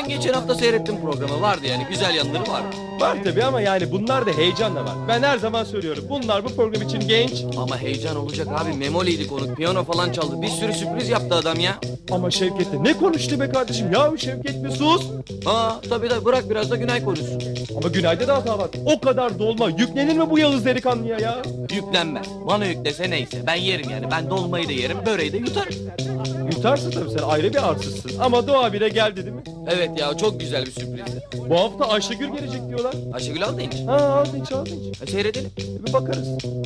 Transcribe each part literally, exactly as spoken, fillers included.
geçen hafta seyrettim programı. Vardı yani, güzel yanları var. Var tabii ama yani bunlar da heyecan da var. Ben her zaman söylüyorum. Bunlar bu program için genç. Ama heyecan olacak abi. Memoli'ydi konuk. Piyano falan çaldı. Bir sürü sürpriz yaptı adam ya. Ama Şevket de ne konuştu be kardeşim? Ya Şevket bir sus. Aa tabii tabii, bırak biraz da Günay konuşsun. Ama Günay'da da hata var. O kadar dolma. Yüklenir mi bu Yağız delikanlıya ya? Yüklenme. Bana yüklese neyse. Ben yerim yani. Ben dolmayı da yerim, böreği de yutarım. Yutarsın tabii, sen ayrı bir arsızsın. Ama Doğa bile geldi değil mi? Evet ya, çok güzel bir sürprizdi. Bu hafta Ayşegül gelecek diyorlar. Ayşegül Aldınç. Ha Aldınç Aldınç. E, seyredelim. Bir bakarız.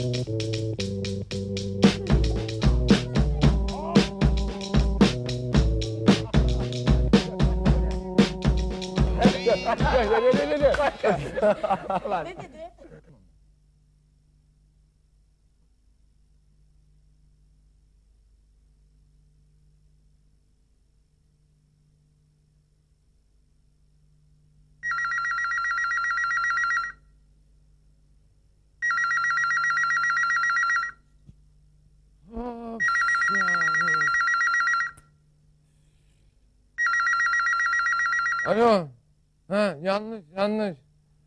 Ne dedi? Alo. Ha, yanlış yanlış.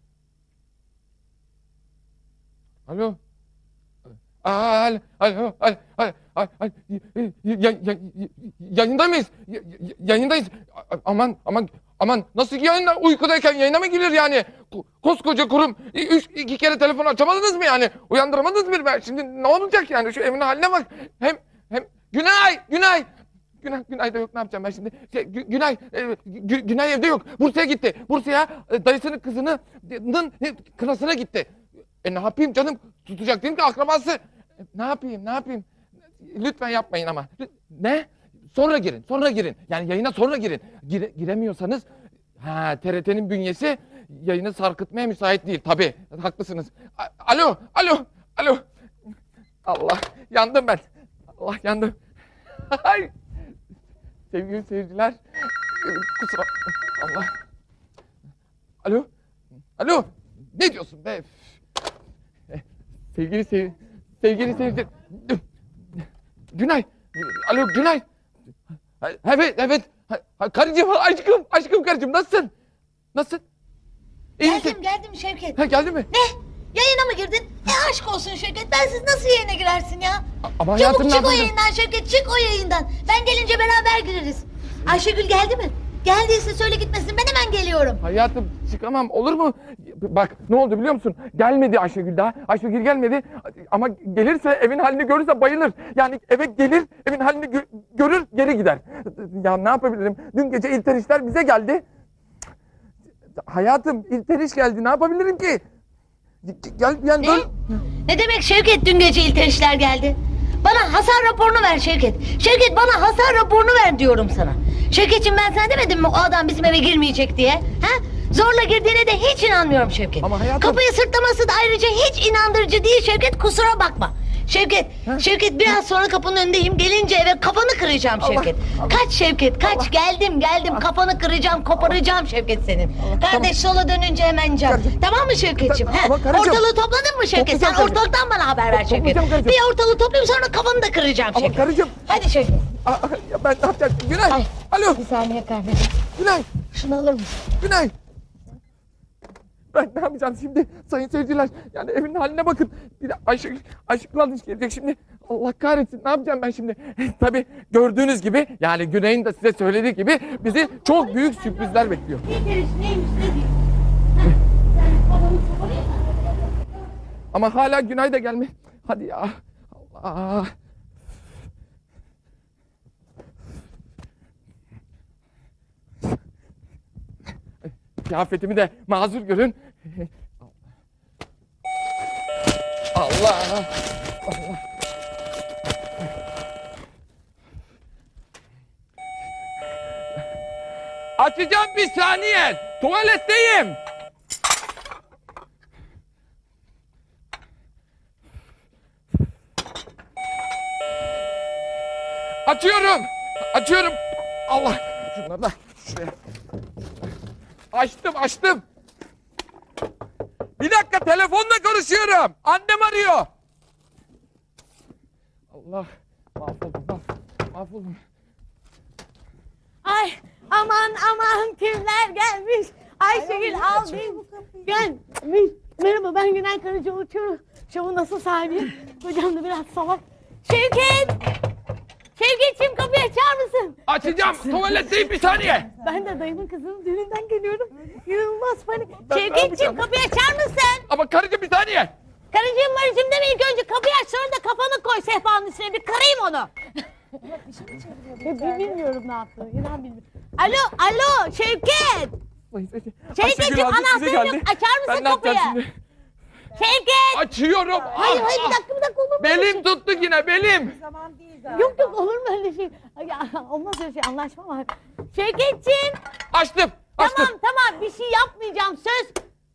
Alo. Aa, alo, alo, alo, alo, alo, alo, ya- ya- ya- yayında mıyız? Ya- ya- Yayındayız. A- Aman, aman, aman, nasıl yayında? Uykudayken yayına mı girer yani? Ko- Koskoca kurum. Üç, iki kere telefon açamadınız mı yani? Uyandıramadınız mı? Ben şimdi ne olacak yani? Şu evin haline bak. Hem, hem, Günay, Günay. Günay, Günay da yok, ne yapacağım ben şimdi? Şey, Gü- Günay, e, Gü- Günay evde yok. Bursa'ya gitti. Bursa'ya e, dayısının kızının e, kınasına gitti. E ne yapayım canım? Tutacak değil mi ki akrabası? E, ne yapayım, ne yapayım? Lütfen yapmayın ama. Lü- Ne? Sonra girin, sonra girin. Yani yayına sonra girin. Gire- giremiyorsanız, ha T R T'nin bünyesi yayını sarkıtmaya müsait değil. Tabii, haklısınız. A- alo, alo, alo. Allah, yandım ben. Allah, yandım. Ay. Sevgili seyirciler, kusura... Allah. Alo, alo. Ne diyorsun be? Sevgili seyir... Sevgili seyirciler... Günay. Alo, Günay. Evet, evet. Ha, karıcığım, aşkım, aşkım karıcığım, nasılsın? Nasılsın? İyi misin? Geldim geldim Şevket. Ha, geldi mi? Ne? Yayına mı girdin? E aşk olsun Şevket. Bensiz nasıl yayına girersin ya? Ama hayatım, Çabuk ne çık o yapacağım? yayından Şevket. Çık o yayından. Ben gelince beraber gireriz. Ayşegül geldi mi? Geldiyse söyle gitmesin. Ben hemen geliyorum. Hayatım, çıkamam, olur mu? Bak, ne oldu biliyor musun? Gelmedi Ayşegül daha. Ayşegül gelmedi. Ama gelirse, evin halini görürse bayılır. Yani eve gelir, evin halini gö- görür, geri gider. Ya ne yapabilirim? Dün gece İlterişler bize geldi. Hayatım, İlteriş geldi. Ne yapabilirim ki? Gel, yani Ne? dön. Ne demek Şevket, dün gece İlterişler geldi? Bana hasar raporunu ver Şevket. Şevket, bana hasar raporunu ver diyorum sana. Şevketciğim, ben sana demedim mi o adam bizim eve girmeyecek diye? Ha? Zorla girdiğine de hiç inanmıyorum Şevket. Ama hayatım- Kapıyı sırtlaması da ayrıca hiç inandırıcı değil Şevket, kusura bakma. Şevket, Ha? Şevket biraz sonra kapının önündeyim. Gelince eve kafanı kıracağım Allah, Şevket. Allah. Kaç Şevket, kaç. Allah. Geldim, geldim. Kafanı kıracağım, koparacağım Şevket senin. Allah, Kardeş sola dönünce hemen can. Karıcığım. Tamam mı Şevketciğim? Ta- He? ama karıcığım. Ortalığı topladın mı Şevket? Sen Toplayacağım karıcığım. ortalıktan bana haber ver Top- Şevket. toplayacağım karıcığım. Bir ortalığı toplayayım, sonra kafanı da kıracağım Ama Şevket. karıcığım. Hadi Şevket. Aa, ya ben ne yapacağım? Günay. Ay. Alo. Bir saniye kardeşim. Günay. Şunu alır mısın? Günay. Ben ne yapacağım şimdi sayın seyirciler? Yani evin haline bakın. Bir de Ayşegül, Ayşegül Aldınç gelecek şimdi. Allah kahretsin, ne yapacağım ben şimdi? Tabii gördüğünüz gibi, yani Günay'ın da size söylediği gibi bizi çok büyük sürprizler bekliyor. İlteriş neymiş ne diyeyim? Sen babanı koparayım mı? Ama hala Günay da gelme. Hadi ya. Allah. Kıyafetimi de mazur görün. Allah. Allah. Açacağım bir saniye. Tuvaletteyim. Açıyorum. Açıyorum. Allah. Şunları da şuraya. Açtım, açtım. Bir dakika, telefonla konuşuyorum. Annem arıyor. Allah. Mahvoldum, mahvoldum. Ay, Aman aman kimler gelmiş? Ayşegül Aldın gelmiş. Merhaba ben Günay Karaca uçuyorum. Şovun nasıl sahibi? Kocam da biraz salak. Şevket! Şevketciğim kapıyı açar mısın? Açacağım. Tuvaletteyim bir saniye. Ben de dayımın kızının düğününden geliyorum. İnanılmaz panik. Ben ne Şevketciğim yapacağım? kapıyı açar mısın? Ama karıcığım bir saniye. Karıcığım marıcığım deme ilk önce kapıyı aç sonra da kafanı koy sehpanın üstüne bir kırayım onu. Ben bilmiyorum ne yaptığını inan bilmiyorum. Alo alo Şevket. Şevketciğim anahtarım yok açar mısın Ben ne kapıyı? yapacağım şimdi? Şevket. Açıyorum. Hayır Ah, hayır bir ah. dakika bir dakika olur mu? öyle Belim tuttu yine belim. şey? Yok yok olur mu öyle şey? Ya, olmaz öyle şey anlaşma var. Şevketciğim. Açtım. Açtım. Tamam tamam bir şey yapmayacağım söz.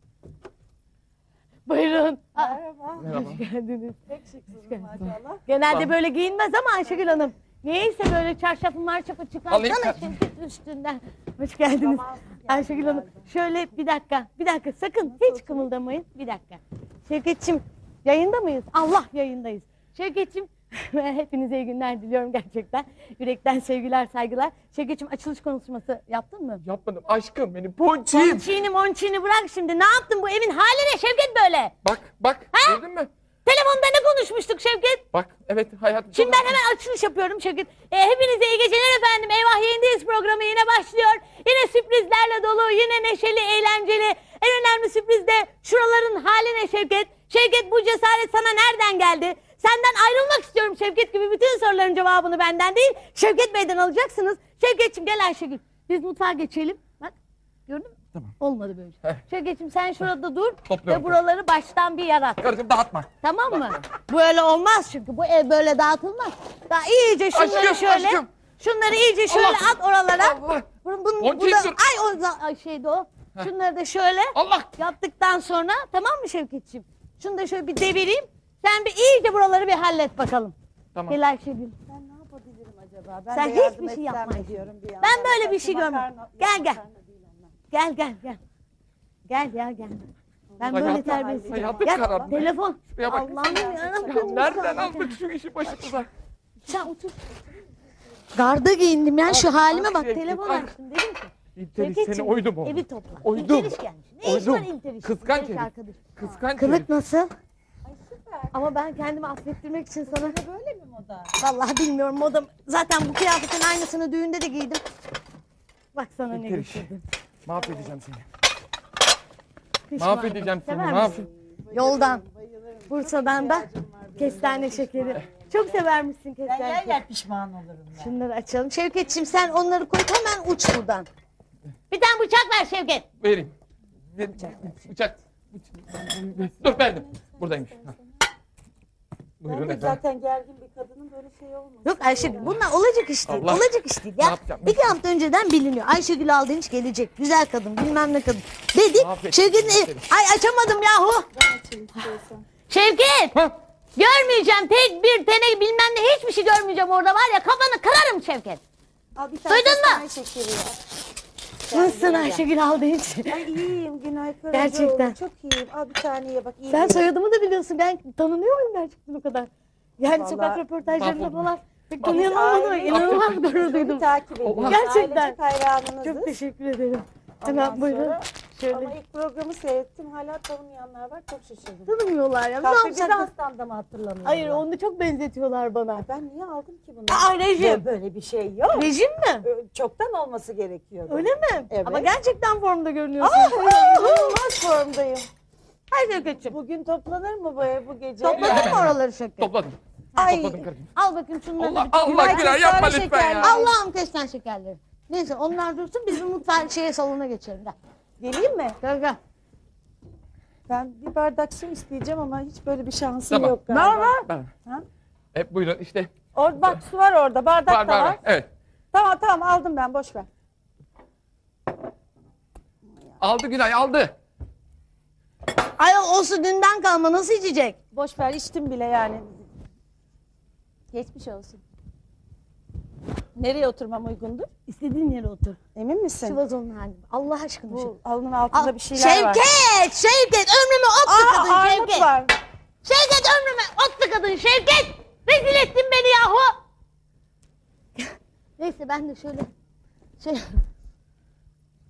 Buyurun. Merhaba. Merhaba. Hoş geldiniz. Pek şıksınız maşallah. Genelde böyle giyinmez ama Ayşegül Hanım. Niyeyse böyle çarşafı marşafı Alayım çıkarsana sen. Şevket üstünden. Hoş geldiniz. Ayşegül Hanım. Şöyle bir dakika, bir dakika sakın hiç kımıldamayın. Bir dakika. Şevketçim yayında mıyız? Allah yayındayız. Şevketçim hepinize iyi günler diliyorum gerçekten. Yürekten sevgiler, saygılar. Şevketçim açılış konuşması yaptın mı? Yapmadım aşkım benim ponçiğim. Monçini monçini bırak şimdi. Ne yaptın bu evin hali ne Şevket böyle? Bak bak Ha? gördün mü? Telefonda ne konuşmuştuk Şevket? Bak evet hayatım. Şimdi ben hemen açılış yapıyorum Şevket. E, hepinize iyi geceler efendim. Eyvah yayındayız programı yine başlıyor. Yine sürprizlerle dolu, yine neşeli, eğlenceli. En önemli sürpriz de şuraların hali ne Şevket? Şevket bu cesaret sana nereden geldi? Senden ayrılmak istiyorum Şevket gibi bütün soruların cevabını benden değil, Şevket Bey'den alacaksınız. Şevketçim gel Ayşegül. Biz mutfağa geçelim. Bak gördün mü? Tamam. Olmadı böyle. Heh. Şevketçim sen şurada dur Topluyorum. ve buraları baştan bir yarat. Karıcığım dağıtma. Tamam mı? Böyle olmaz çünkü bu ev böyle dağıtılmaz. Daha iyice şunları Aşkım, şöyle. aşkım. Şunları iyice şöyle Allah. at oralara. Allah. Bunu, bunu, Onun bunu- için dur. ay o za- ay şeydi o. Şunları da şöyle Allah. yaptıktan sonra tamam mı Şevketciğim? Şunu da şöyle bir devireyim. Sen bir iyice buraları bir hallet bakalım. Tamam. Gel Ayşegül. Ben ne yapabilirim acaba? Ben Sen de yardım hiçbir şey etsem yapma mi diyorum bir yandan. Ben böyle bir şey Makarna- görmedim. yok, Gel, gel. makarna değil onlar. Gel gel gel. Gel ya gel. Ben Hayatım, böyle terbiyesiz. hayatım Gel karardı. telefon. Şuraya bak. Allah'ım yarabbim. Ya nereden aldık şu işi başımıza? Sen otur. Garda giyindim ya şu halime bak Şevket, telefon ay. açtım dedim ki. İlteriş Şevketciğim, seni oydum o. Evi topla. Oydum. İlteriş gelmiş. Ne iş Oydum. var İlteriş? Kıskanç İlteriş herif. arkadaş. Kıskanç Kılık herif. nasıl? Ay süper. Ama ben kendimi affettirmek için sana Böyle mi moda? vallahi bilmiyorum moda. Zaten bu kıyafetin aynısını düğünde de giydim. Bak sana ne İlteriş. getirdim. Mahvedeceğim seni. Pişmanım. Mahvedeceğim seni. Sever Mahv- misin? Yoldan. Bursa'dan da kestane şekeri. Çok sever misin Ben kestane yer şekeri? yer pişman olurum ben. Şunları açalım. Şevketçim sen onları koy hemen uç buradan. Bir tane bıçak ver Şevket. Vereyim. Ver, bıçak. Dur verdim. Buradaymış. Ha. Buyurun Ben de efendim. zaten gergin bir kadının böyle şey olmaz. Yok Ayşegül bunlar olacak iş değil. Allah. Olacak iş değil. Ne Ya, yapacağım? iki hafta önceden biliniyor. Ayşegül Aldınç gelecek. Güzel kadın bilmem ne kadın. Dedik. Aferin. Şevket'in ev- Ay açamadım yahu. Şevket. Ha? Görmeyeceğim tek bir tane bilmem ne hiçbir şey görmeyeceğim orada var ya kafanı kırarım Şevket. Al bir tane Duydun mu? kestane şekeri ya. Nasılsın Ayşegül Aldınç? Ay iyiyim Günay Karacaoğlu. Gerçekten. Çok iyiyim. Al bir tane ye bak. iyi Sen değil. soyadımı da biliyorsun. Ben tanınıyor muyum gerçekten o kadar? Yani Vallahi sokak röportajlarında mahvoldum. falan. Pek Biz tanıyamam ama aile- inanılmaz gurur Sizi duydum. takip ediyoruz. Gerçekten. Ailecek hayranınızız. Çok teşekkür ederim. Ondan Hemen buyurun. sonra- Şöyle. Ama ilk programı seyrettim. Hala tanımayanlar var. Çok şaşırdım. Tanımıyorlar ya. Ne Kahpe yapsak? Bizans'tan da mı hatırlamıyorlar? Hayır onu çok benzetiyorlar bana. Ben niye aldım ki bunu? Aa rejim. Ya böyle bir şey yok. Rejim mi? Ö- Çoktan olması gerekiyordu. Öyle mi? Evet. Ama gerçekten formda görünüyorsun. İnanılmaz formdayım. Haydi Şevketciğim. Bugün toplanır mı bu ev bu gece? Topladın mı oraları Şevket? Topladım. Ay. Topladım karıcığım. Al bakayım şunları. Allah bir- Allah Ay, Günay yapma kestane lütfen ya. şekerli. Allah'ım kestane şekerleri. Neyse onlar dursun biz bir mutfağa şeye salona geçelim. Gel. Geleyim mi? Gel gel. Ben bir bardak su isteyeceğim ama hiç böyle bir şansım Tamam. yok galiba. Var var. Ben. Ha? E, buyurun işte. Or bak su var orada, bardak Var da var var. var. Evet. Tamam tamam aldım ben, boş ver. Aldı Günay aldı. Ay o su dünden kalma nasıl içecek? Boş ver, içtim bile yani. Geçmiş olsun. Nereye oturmam uygundur? İstediğin yere otur. Emin misin? Şu vazonun halinde. Allah aşkına. şu. Bu alnın altında Al, bir şeyler var. Şevket! Şevket! Ömrüme ot tıkadın Aa, armut Şevket! var. Şevket ömrüme ot tıkadın Şevket! Rezil ettin beni yahu! Neyse ben de şöyle şey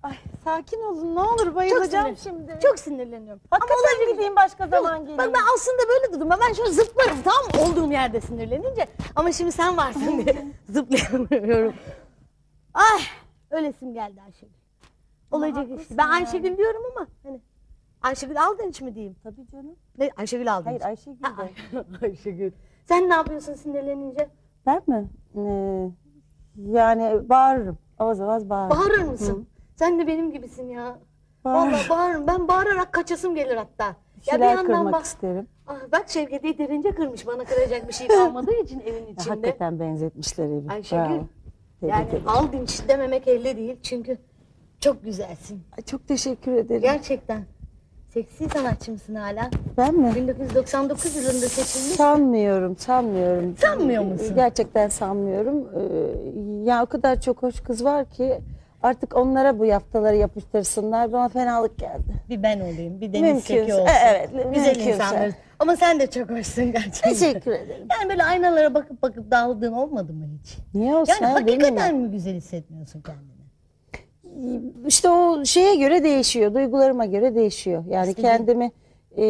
Ay sakin olun ne olur bayılacağım sinir- şimdi. Çok sinirleniyorum. Hakikaten gideyim başka zaman geleyim. Bak ben aslında böyle durdum. Ben şöyle zıplarım tamam mı? Olduğum yerde sinirlenince. Ama şimdi sen varsın diye zıplayamıyorum. Ay ölesim geldi Ayşegül. Olacak haklısın işte. Ben yani. Ayşegül diyorum ama hani Ayşegül Aldınç mı diyeyim? Tabii canım. Ne Ayşegül Aldınç. Hayır Ayşegül Ha, de. Ay- Ayşegül. Sen ne yapıyorsun sinirlenince? Ben mi? Ee, yani bağırırım. Avaz avaz bağırırım. Bağırır mısın? Sen de benim gibisin ya. Bağır. Vallahi bağırırım. Ben bağırarak kaçasım gelir hatta. Bir şeyler kırmak bak. isterim. Ah, bak Şevket yeterince kırmış. Bana kıracak bir şey kalmadığı için evin Ya, içinde. hakikaten benzetmişler evi. Ayşegül. Bravo. Tebrik Yani ederim. Aldınç dememek elde değil. Çünkü çok güzelsin. Ay, çok teşekkür ederim. Gerçekten. Seksi sanatçı mısın hala? Ben mi? bin dokuz yüz doksan dokuz yılında seçilmiş. Sanmıyorum, sanmıyorum. Sanmıyor musun? Gerçekten sanmıyorum. Ee, ya o kadar çok hoş kız var ki artık onlara bu yaftaları yapıştırsınlar. Bana fenalık geldi. Bir ben olayım, bir Deniz Mümkünse, Seki olsun. e- evet, Güzel mümkünse. insanlarız. Ama sen de çok hoşsun gerçekten. Teşekkür ederim. Yani böyle aynalara bakıp bakıp dağıldığın olmadı mı hiç? Niye olsun? Yani ha, değil mi? hakikaten mi güzel hissetmiyorsun kendini? İşte o şeye göre değişiyor, duygularıma göre değişiyor. Yani İşte kendimi e,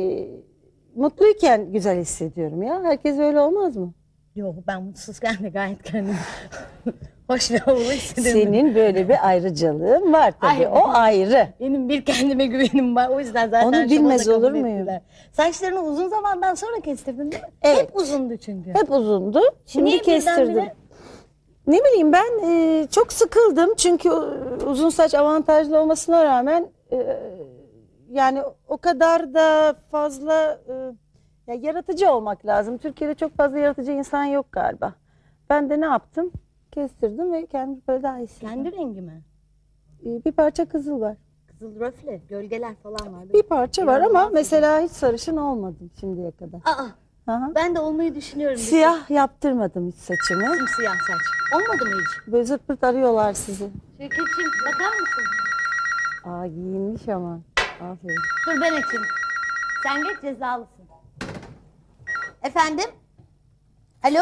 mutluyken güzel hissediyorum ya. Herkes öyle olmaz mı? Yok ben mutsuzken de gayet kendimi hoş ve havalı hissediyorum. Senin böyle bir ayrıcalığın var tabii. Ay. O ayrı. Benim bir kendime güvenim var. O yüzden zaten Onu şunu da bilmez kabul olur muyum? ettiler. Saçlarını uzun zamandan sonra kestirdin değil mi? Evet. Hep uzundu çünkü. Hep uzundu. Şimdi Niye kestirdim. birdenbire? Ne bileyim ben e, çok sıkıldım çünkü e, uzun saç avantajlı olmasına rağmen e, yani o kadar da fazla e, ya yaratıcı olmak lazım. Türkiye'de çok fazla yaratıcı insan yok galiba. Ben de ne yaptım? Kestirdim ve kendimi böyle daha iyi hissediyorum. Kendi rengi mi? E, bir parça kızıl var. Kızıl röfle, gölgeler falan vardı. Bir parça var ama İnanılmaz mesela hiç sarışın olmadım şimdiye kadar. Aa, Aha. ben de olmayı düşünüyorum. Siyah yaptırmadım hiç saçımı. Siyah saç. Olmadı mı hiç? Böyle zırt pırt arıyorlar sizi. Şevketciğim bakar mısın? Aa giyinmiş ama. Aferin. Dur ben açayım. Sen geç cezalısın. Efendim? Alo?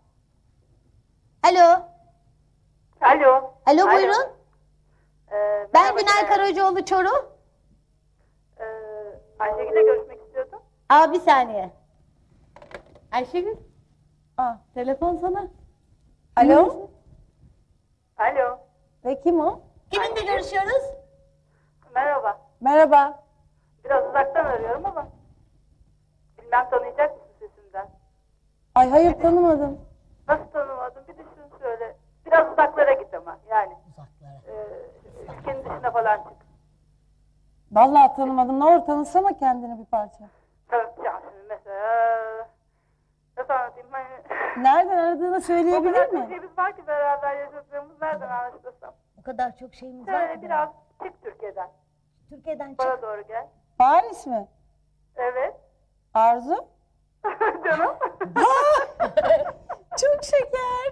Alo? Alo. Alo buyurun. Ee, Ben merhaba, Günay ee, Karacaoğlu Çoruh. Ee, Ayşegül'le görüşmek istiyordum. Aa bir saniye. Ayşegül. Aa telefon sana. Alo? Alo. Ve kim o? Kiminle görüşüyoruz? Merhaba. Merhaba. Biraz uzaktan arıyorum ama bilmem tanıyacak mısın sesimden? Ay hayır tanımadım. Nasıl tanımadın? Bir düşün söyle. Biraz uzaklara git ama yani. Uzaklara. Ee, ülkenin dışına falan çık. Vallahi tanımadım. Ne olur tanısana kendini bir parça. Tanıtacağım şimdi mesela. Nasıl anlatayım? Hani Nereden aradığını o söyleyebilir kadar mi? çok şeyimiz var ki beraber yaşadığımız nereden anlaştırsam. O kadar çok şeyimiz var Şöyle ki. biraz çık Türkiye'den. Türkiye'den çık. Bana doğru gel. Paris mi? Evet. Arzu? Canım. Çok şeker.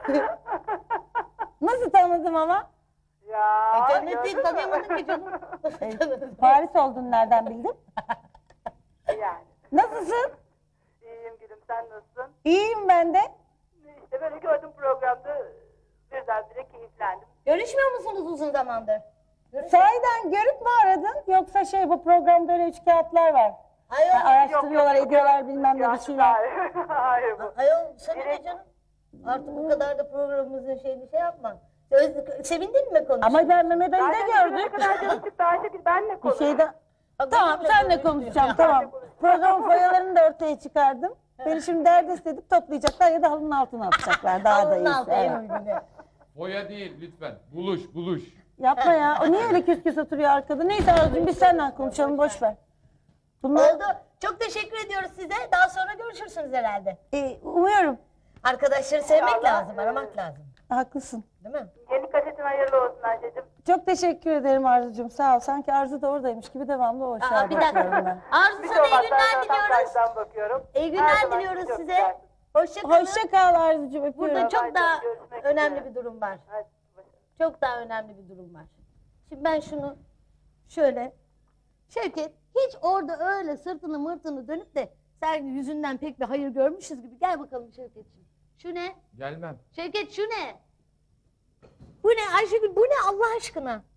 Nasıl tanıdım ama? Ya. E, cennet gördün değil mü? tanıyamadım ki canım. E, Paris olduğunu nereden bildin? Yani. Nasılsın? İyiyim gülüm, sen nasılsın? İyiyim ben de. İşte böyle gördüm programda, birdenbire keyiflendim. Görüşmüyor musunuz uzun zamandır? Sahiden görüp mü aradın? Yoksa şey bu programda öyle üç kağıtlar var. Ayol, Ha, araştırıyorlar, Yok, yok, ediyorlar yok. bilmem ne bir Yani şeyler. Hayır, hayır bu. ayol sana ne Direkt- canım? Artık bu kadar da programımızın şeyini şey yapma. Öz- Sevindin mi konuştun? Ama ben Mehmet Ali'de Zaten ne gördüm. kadar canım çıktı Ayşegül, benle Bir konuş. şeyden... Bak, Tamam benimle senle konuşuyor. konuşacağım tamam. Programın foyalarını da ortaya çıkardım. Beni şimdi derdest edip toplayacaklar ya da halının altına atacaklar. Daha da Alnın iyisi. altı en Evet. uygunu. Boya değil lütfen. Buluş buluş. Yapma ya. O niye öyle küs küs oturuyor arkada? Neyse Arzucuğum biz seninle konuşalım boş ver. Bunlar Oldu. Çok teşekkür ediyoruz size. Daha sonra görüşürsünüz herhalde. e, umuyorum. Arkadaşları sevmek lazım, aramak lazım. Haklısın. Değil mi? Yeni kasetin hayırlı olsun Ayşe'cim. Çok teşekkür ederim Arzucuğum. Sağ ol. Sanki Arzu da oradaymış gibi devamlı o Aa, aşağı bir bakıyorum dakika. ben. Arzu Bir sana iyi şey olmaz, günler ben zaten diliyoruz. karşıdan bakıyorum. İyi Her günler zaman diliyoruz çok size. güzelsin. Hoşça kalın. Hoşça kal Arzucuğum. Öpüyorum. Burada çok Haydi, daha görüşmek önemli üzere. bir durum var. Hadi, başarılı. Çok daha önemli bir durum var. Şimdi ben şunu şöyle. Şevket hiç orada öyle sırtını mırtını dönüp de sen yüzünden pek bir hayır görmüşüz gibi. Gel bakalım Şevketciğim. Şu ne? Gelmem. Şevket şu ne? Bu ne Ayşegül bu ne Allah aşkına?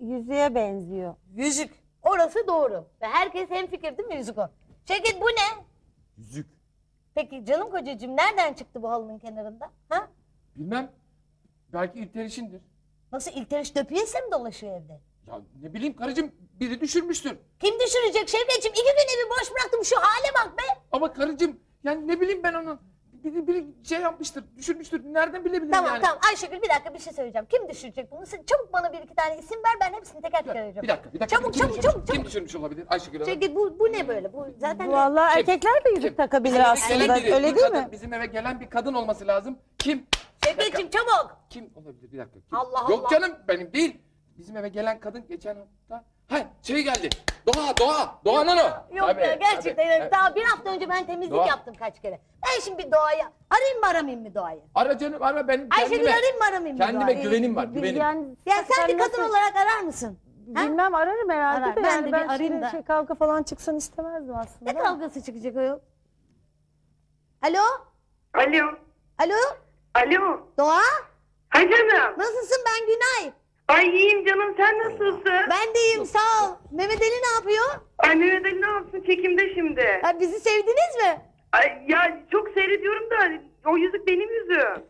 yüzüğe benziyor. Yüzük. Orası doğru. Ve herkes hemfikir değil mi yüzük o? Şevket bu ne? Yüzük. Peki canım kocacığım nereden çıktı bu halının kenarında? Ha? Bilmem. Belki İlteriş'indir. Nasıl İlteriş döpiyesi mi dolaşıyor evde? Ya ne bileyim karıcığım, biri düşürmüştür. Kim düşürecek Şevketciğim? İki gün evi boş bıraktım, şu hale bak be. Ama karıcığım, yani ne bileyim ben onu. Biri, biri şey yapmıştır, düşürmüştür. Nereden bilebilirim Tamam yani? tamam Ayşegül bir dakika bir şey söyleyeceğim. Kim düşürecek bunu? Sen çabuk bana bir iki tane isim ver, ben hepsini teker teker arayacağım. Bir dakika, bir dakika. Çabuk Kim çabuk düşürmüş- çabuk Kim çabuk. düşürmüş olabilir Ayşegül Hanım? Şevket bu, bu ne böyle? Bu zaten Vallahi Kim? erkekler de yüzük Kim? takabilir Hayır, aslında. gelen biri, Öyle bir değil kadın, mi? Bizim eve gelen bir kadın olması lazım. Kim? Şevketciğim çabuk. Kim olabilir? Bir dakika. Kim? Allah Yok Allah. canım, benim değil. Bizim eve gelen kadın geçen hafta. Ha, şey geldi. Doğa, Doğa. Doğan'ın o. Yok Tabii, ya gerçekten tabii. yani daha bir hafta önce ben temizlik Doğa. yaptım kaç kere. Ben şimdi bir Doğa'yı arayayım mı aramayayım mı Doğa'yı? Ara canım, ara benim Ayşegül kendime. arayayım mı aramayayım mı Kendime Doğa'yı? güvenim var, Biz güvenim. Yani, Ya sen bir kadın nasıl- olarak arar mısın? Ha? Bilmem ararım herhalde Arar. de Ben yani de bir ben arayayım şimdi da. şey kavga falan çıksın istemezdim aslında. Ne kavgası çıkacak ayol? Alo? Alo. Alo? Alo. Doğa? Ha canım. Nasılsın ben Günay? Ay iyiyim canım, sen nasılsın? Ben de iyiyim sağ ol. Mehmet Ali ne yapıyor? Ay Mehmet Ali ne yapsın, çekimde şimdi. Ha, bizi sevdiniz mi? Ay ya çok seyrediyorum da o yüzük benim yüzüğüm.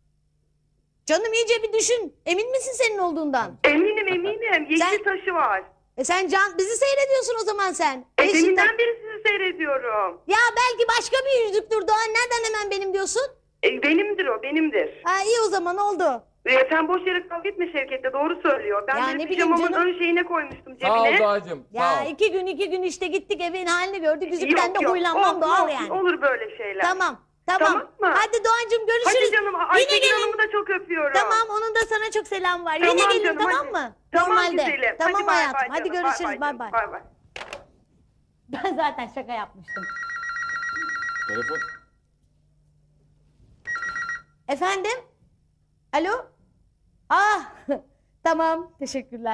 Canım iyice bir düşün. Emin misin senin olduğundan? Eminim eminim. Yeşil Sen- taşı var. E sen can bizi seyrediyorsun o zaman sen. E, Yeşilden- deminden beri sizi seyrediyorum. Ya belki başka bir yüzüktür Doğan. Nereden hemen benim diyorsun? E, benimdir o, benimdir. Ha iyi o zaman oldu. E, sen boş yere kavga etme Şevket'le, doğru söylüyor. Ben Ya böyle ne bileyim pijamamın canım. ön şeyine koymuştum Sağ ol cebine. Doğacığım, Ya sağ ol. iki gün iki gün işte gittik evin halini gördük. Yüzükten de huylanmam olsun, doğal olsun, yani. Olur böyle şeyler. Tamam. Tamam. Tamam mı? Hadi Doğancığım görüşürüz. Hadi canım, Yine Ayşegül gelin. Hanım'ı da çok öpüyorum. Tamam onun da sana çok selam var. Tamam Yine gelin canım, tamam hadi. mı? Tamam Normalde. güzelim. Tamam Hadi bay hayatım. bay Hadi canım, görüşürüz. Bay canım, bay. bay bay. Ben zaten şaka yapmıştım. Telefon. Efendim? Alo? Ah tamam teşekkürler.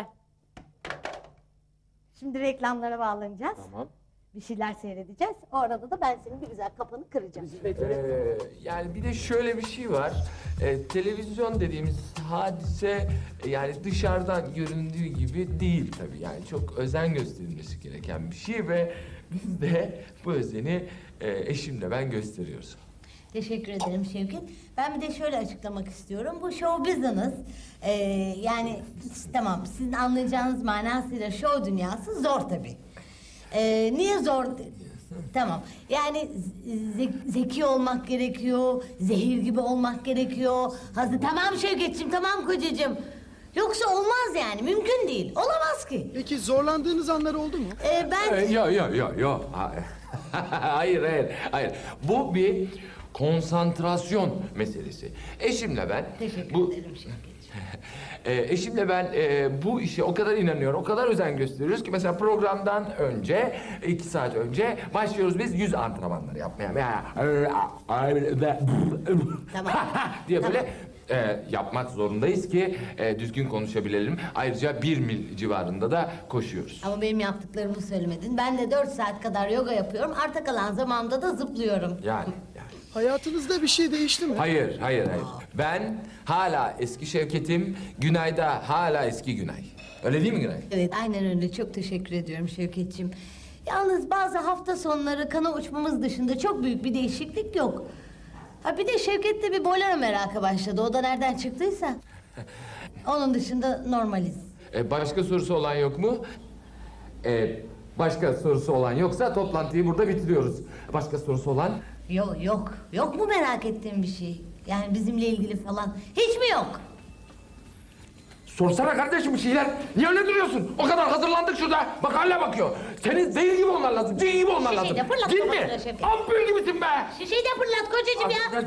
Şimdi reklamlara bağlanacağız. Tamam. Bir şeyler seyredeceğiz. O arada da ben senin bir güzel kafanı kıracağım. Ee, yani bir de şöyle bir şey var. Ee, televizyon dediğimiz hadise e, yani dışarıdan göründüğü gibi değil tabii. Yani çok özen gösterilmesi gereken bir şey ve biz de bu özeni e, eşimle ben gösteriyoruz. Teşekkür ederim Şevket. Ben bir de şöyle açıklamak istiyorum. Bu show business. Ee, yani tamam sizin anlayacağınız manasıyla show dünyası zor tabii. Ee, niye zor? Tamam. Yani ze- zeki olmak gerekiyor, zehir gibi olmak gerekiyor. Hazır. Tamam Şevketciğim, tamam kocacığım. Yoksa olmaz yani, mümkün değil. Olamaz ki. Peki zorlandığınız anlar oldu mu? Ee, ben... Ee, Yok yok yok yok. Hayır hayır hayır. Bu bir konsantrasyon meselesi. Eşimle ben Teşekkür bu ederim Şevketciğim. Ee, eşimle ben e, bu işe o kadar inanıyorum, o kadar özen gösteriyoruz ki mesela programdan önce, iki saat önce başlıyoruz biz yüz antrenmanları yapmaya. Tamam. diye böyle Tamam. e, yapmak zorundayız ki e, düzgün konuşabilelim. Ayrıca bir mil civarında da koşuyoruz. Ama benim yaptıklarımı söylemedin. Ben de dört saat kadar yoga yapıyorum. Arta kalan zamanımda da zıplıyorum. Yani, yani. Hayatınızda bir şey değişti mi? Hayır, hayır, hayır. Ben hala eski Şevket'im, Günay'da hala eski Günay. Öyle değil mi Günay? Evet aynen öyle. Çok teşekkür ediyorum Şevketciğim. Yalnız bazı hafta sonları kana uçmamız dışında çok büyük bir değişiklik yok. Ha bir de Şevket de bir bolero merakı başladı. O da nereden çıktıysa. Onun dışında normaliz. E, başka sorusu olan yok mu? E, başka sorusu olan yoksa toplantıyı burada bitiriyoruz. Başka sorusu olan? Yok yok. Yok mu merak ettiğin bir şey? Yani bizimle ilgili falan. Hiç mi yok? Sorsana kardeşim bir şeyler. Niye öyle duruyorsun? O kadar hazırlandık şurada. Bak hala bakıyor. Senin zehir gibi olman lazım. Cin gibi olman Şişeyi lazım. de fırlat Cin kafasına mi? Şevket. Ampul gibisin be. Şişeyi de fırlat kocacığım ya.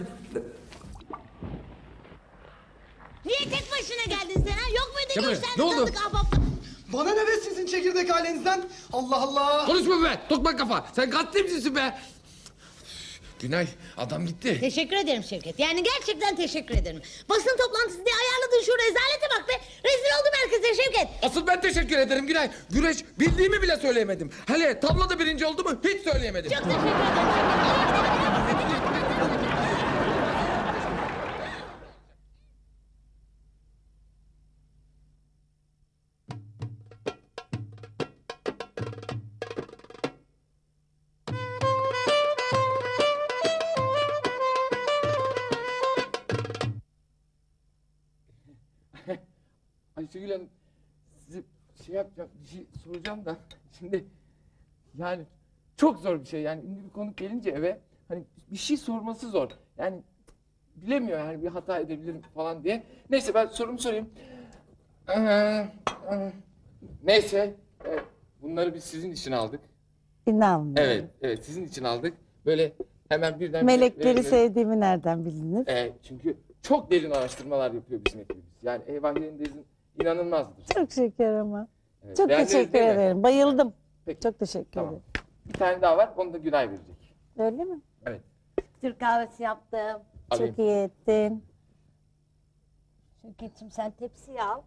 Niye tek başına geldin sen ha? Yok muydu Gel buraya. üç tane Ne oldu? tanıdık ahbap? Bana ne be sizin çekirdek halinizden? Allah Allah! Konuşma be. Tokmak kafa. Sen gazetecisin be. Günay adam gitti. Teşekkür ederim Şevket. Yani gerçekten teşekkür ederim. Basın toplantısı diye ayarladın şu rezalete bak be. Rezil oldum herkese Şevket. Asıl ben teşekkür ederim Günay. Güreş bildiğimi bile söyleyemedim. Hele tavlada birinci oldu mu hiç söyleyemedim. Çok teşekkür ederim Şevket. Ayşegül Hanım, size şey yapacağım, bir şey soracağım da şimdi yani çok zor bir şey yani ünlü bir konuk gelince eve hani bir şey sorması zor. Yani bilemiyor yani bir hata edebilirim falan diye. Neyse ben sorumu sorayım. Ee, e, neyse e, bunları biz sizin için aldık. İnanmıyorum. Evet, evet sizin için aldık. Böyle hemen birden Melekleri sevdiğimi nereden bildiniz? E, çünkü çok derin araştırmalar yapıyor bizim ekibimiz. Yani Eyvah Yerindeyiz'in inanılmazdır. Çok şeker ama. Evet, Çok beğendiniz teşekkür değil mi? ederim. Bayıldım. Peki, Çok teşekkür tamam. ederim. Bir tane daha var, onu da Günay verecek. Öyle mi? Evet. Türk kahvesi yaptım. Alayım. Çok iyi ettin. Şevket'cim sen tepsiyi al.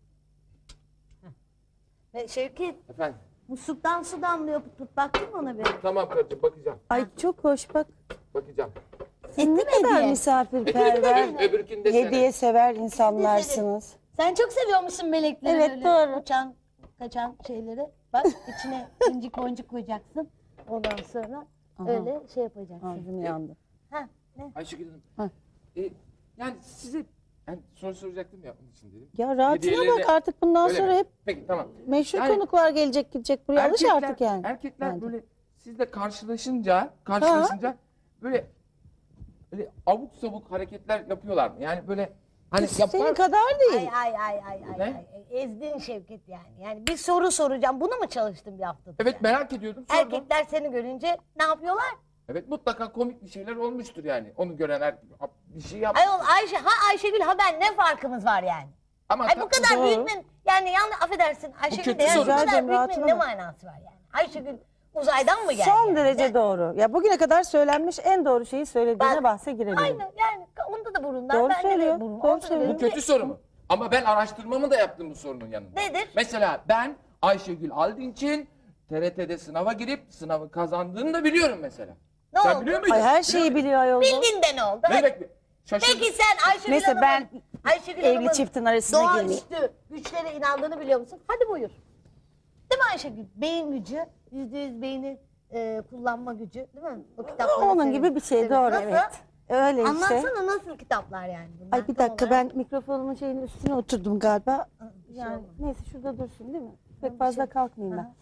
Heh. Ve Şevket, Efendim, musluktan su damlıyor pıt pıt. Baktın mı ona bir? tamam karıcığım bakacağım, Ay çok hoş bak. bakacağım. Sen ne kadar hediye? misafirperver, Öbür- öbürkünde sene. hediye sever insanlarsınız. Sen çok seviyormuşsun melekleri Evet, böyle doğru. uçan kaçan şeyleri. Bak içine incik boncuk koyacaksın. Ondan sonra Aha. öyle şey yapacaksın. Ağzım yandı. Ha, ne? Ayşegül Hanım, Ha. e, yani size yani soru soracaktım ya onun için dedim. Ya rahatına Hediyeleri- bak artık bundan Öyle sonra mi? hep Peki tamam. meşhur Yani- konuklar gelecek gidecek buraya alış Erkekler- artık yani. Erkekler Bence. böyle sizle karşılaşınca, karşılaşınca böyle böyle abuk sabuk hareketler yapıyorlar mı? Yani böyle hani Senin yapar. kadar değil. Ay ay ay ay ay, Ne? ay. Ezdin Şevket yani. Yani bir soru soracağım. Bunu mu çalıştın bir haftadır? Evet yani? merak ediyordum. Sordum. Erkekler seni görünce ne yapıyorlar? Evet mutlaka komik bir şeyler olmuştur yani. Onu gören erkek bir şey yap. Ayol Ayşe, ha Ayşegül ha ben ne farkımız var yani? Ama Ay bu tabii- kadar Doğru. büyütmenin yani yanlış affedersin Ayşegül kötü de yani bu soru. kadar Rica ederim, büyütmenin ne rahatına bak. manası var yani? Ayşegül uzaydan mı geldi? Son yani? derece Ne- doğru. Ya bugüne kadar söylenmiş en doğru şeyi söylediğine Bak, bahse girelim. Aynen yani onda da burundan. Doğru bende de söylüyor, burun. doğru onda da söylüyor. Bu böyle- kötü soru mu? Ama ben araştırmamı da yaptım bu sorunun yanında. Nedir? Mesela ben Ayşegül Aldinç'in T R T'de sınava girip sınavı kazandığını da biliyorum mesela. Ne Sen oldu? biliyor muydun? Ay her şeyi Biliyor biliyor ayol. bu. Bildin de ne oldu? muydun? Ne bekle? Şaşırdım. Peki sen Ayşegül Neyse, Hanım'ın, ben Ayşegül evli Hanım'ın çiftin arasına girmeyeyim. doğaüstü güçlere inandığını biliyor musun? Hadi buyur. Değil mi Ayşegül? Beyin gücü, yüzde yüz beyni e, kullanma gücü değil mi? O kitapları Onun senin- gibi bir şey senin- doğru Nasıl? evet. Öyle işte. Anlatsana nasıl kitaplar yani bunlar? Ay bir tam dakika olarak? ben mikrofonumun şeyinin üstüne oturdum galiba. Bir şey Yani olmaz. neyse şurada dursun değil mi? Pek bir fazla şey- kalkmayayım Hı. ben.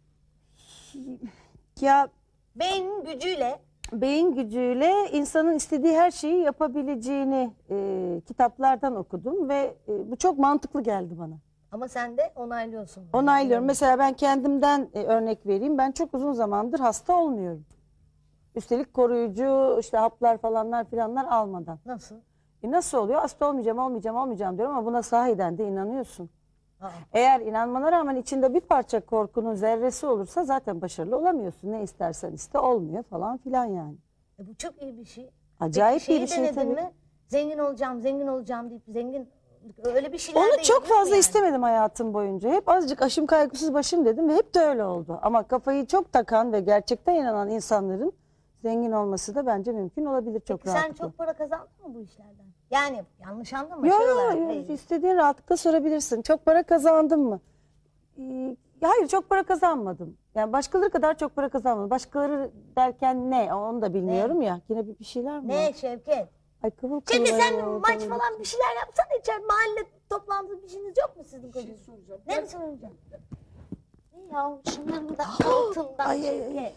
Ya Beyin gücüyle beyin gücüyle insanın istediği her şeyi yapabileceğini e, kitaplardan okudum ve e, bu çok mantıklı geldi bana. ama sen de onaylıyorsun. bunu. Onaylıyorum. Mesela ben kendimden e, örnek vereyim. Ben çok uzun zamandır hasta olmuyorum. Üstelik koruyucu işte haplar falanlar filanlar almadan. Nasıl? E nasıl oluyor? Hasta olmayacağım, olmayacağım, olmayacağım diyorum ama buna sahiden de inanıyorsun. Aa. Eğer inanmana rağmen içinde bir parça korkunun zerresi olursa zaten başarılı olamıyorsun. Ne istersen iste olmuyor falan filan yani. E bu çok iyi bir şey. Acayip Peki iyi bir şeyi şey denedin tabii. mi? Zengin olacağım, zengin olacağım deyip zengin öyle bir şeyler Onu değil, çok değil mi fazla yani? istemedim hayatım boyunca. Hep azıcık aşım kaygısız başım dedim ve hep de öyle oldu. Ama kafayı çok takan ve gerçekten inanan insanların zengin olması da bence mümkün olabilir çok Peki sen rahatlıkla. çok para kazandın mı bu işlerden? Yani yanlış anlama. Yok şey yok olarak yo, değil. istediğin rahatlıkla sorabilirsin. Çok para kazandın mı? Ee, hayır çok para kazanmadım. Yani başkaları kadar çok para kazanmadım. Başkaları derken ne? Onu da bilmiyorum ya. Yine bir, bir şeyler mi Ne var? Şevket? Ay kıvıl Şimdi kıvıl sen ayol, maç kıvıl. falan bir şeyler yapsana içer mahalle toplantısı bir şeyiniz yok mu sizin Bir şey kocanız? soracağım. Ne mi soracağım? Ne ya şunların da altından Ay, ay, ay. Şevket.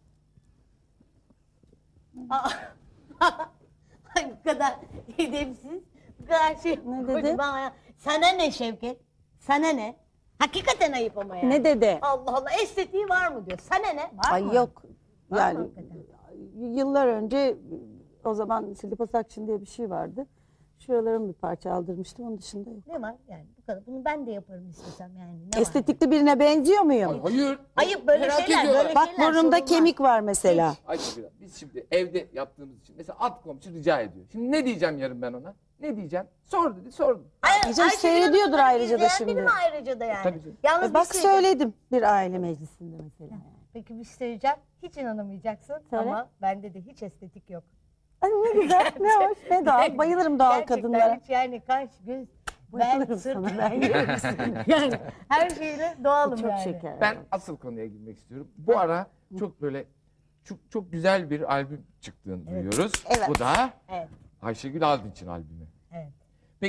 Aa, Ay bu kadar edepsiz, bu kadar şey. Ne dedi? kocaman ya. Sana ne Şevket? Sana ne? Hakikaten ayıp ama yani. Ne dedi? Allah Allah estetiği var mı diyor. Sana ne? Var Ay mı? yok. Var mı Yani hakikaten? yıllar önce o zaman liposuction diye bir şey vardı. Şuralarımı bir parça aldırmıştım. Onun dışında yok. Ne var yani bu kadar. Bunu ben de yaparım istesem yani. Ne var? Estetikli birine benziyor muyum? Ay, hayır. Ayıp böyle Merak şeyler, ediyorlar. böyle- Bak şeyler burnumda sorulmaz. kemik var mesela. Ayşegül Hanım, biz şimdi evde yaptığımız için mesela alt komşu rica ediyor. Şimdi ne diyeceğim yarın ben ona? Ne diyeceğim? Sor dedi sordum. Ay, Diyeceğim, Ayşegül Hanım seyrediyordur bunları ayrıca da izleyen şimdi. biri mi ayrıca da yani? Tabii canım. Yalnız E bak bir şey söyleyeceğim. söyledim bir aile meclisinde mesela. Peki bir şey söyleyeceğim. Hiç inanamayacaksın Söyle. ama bende de hiç estetik yok. Ay ne güzel, ne hoş, ne doğal. Bayılırım doğal Gerçekten kadınlara. hiç yani kaş, göz, ben, Bayılırım sırt. sana, ben yerim seni. yani her şeyle doğalım Çok yani. şeker. Ben asıl konuya girmek istiyorum. Bu ara çok böyle çok çok güzel bir albüm çıktığını duyuyoruz. Evet. Bu da Evet. Ayşegül Aldinç'in albümü. Evet. Peki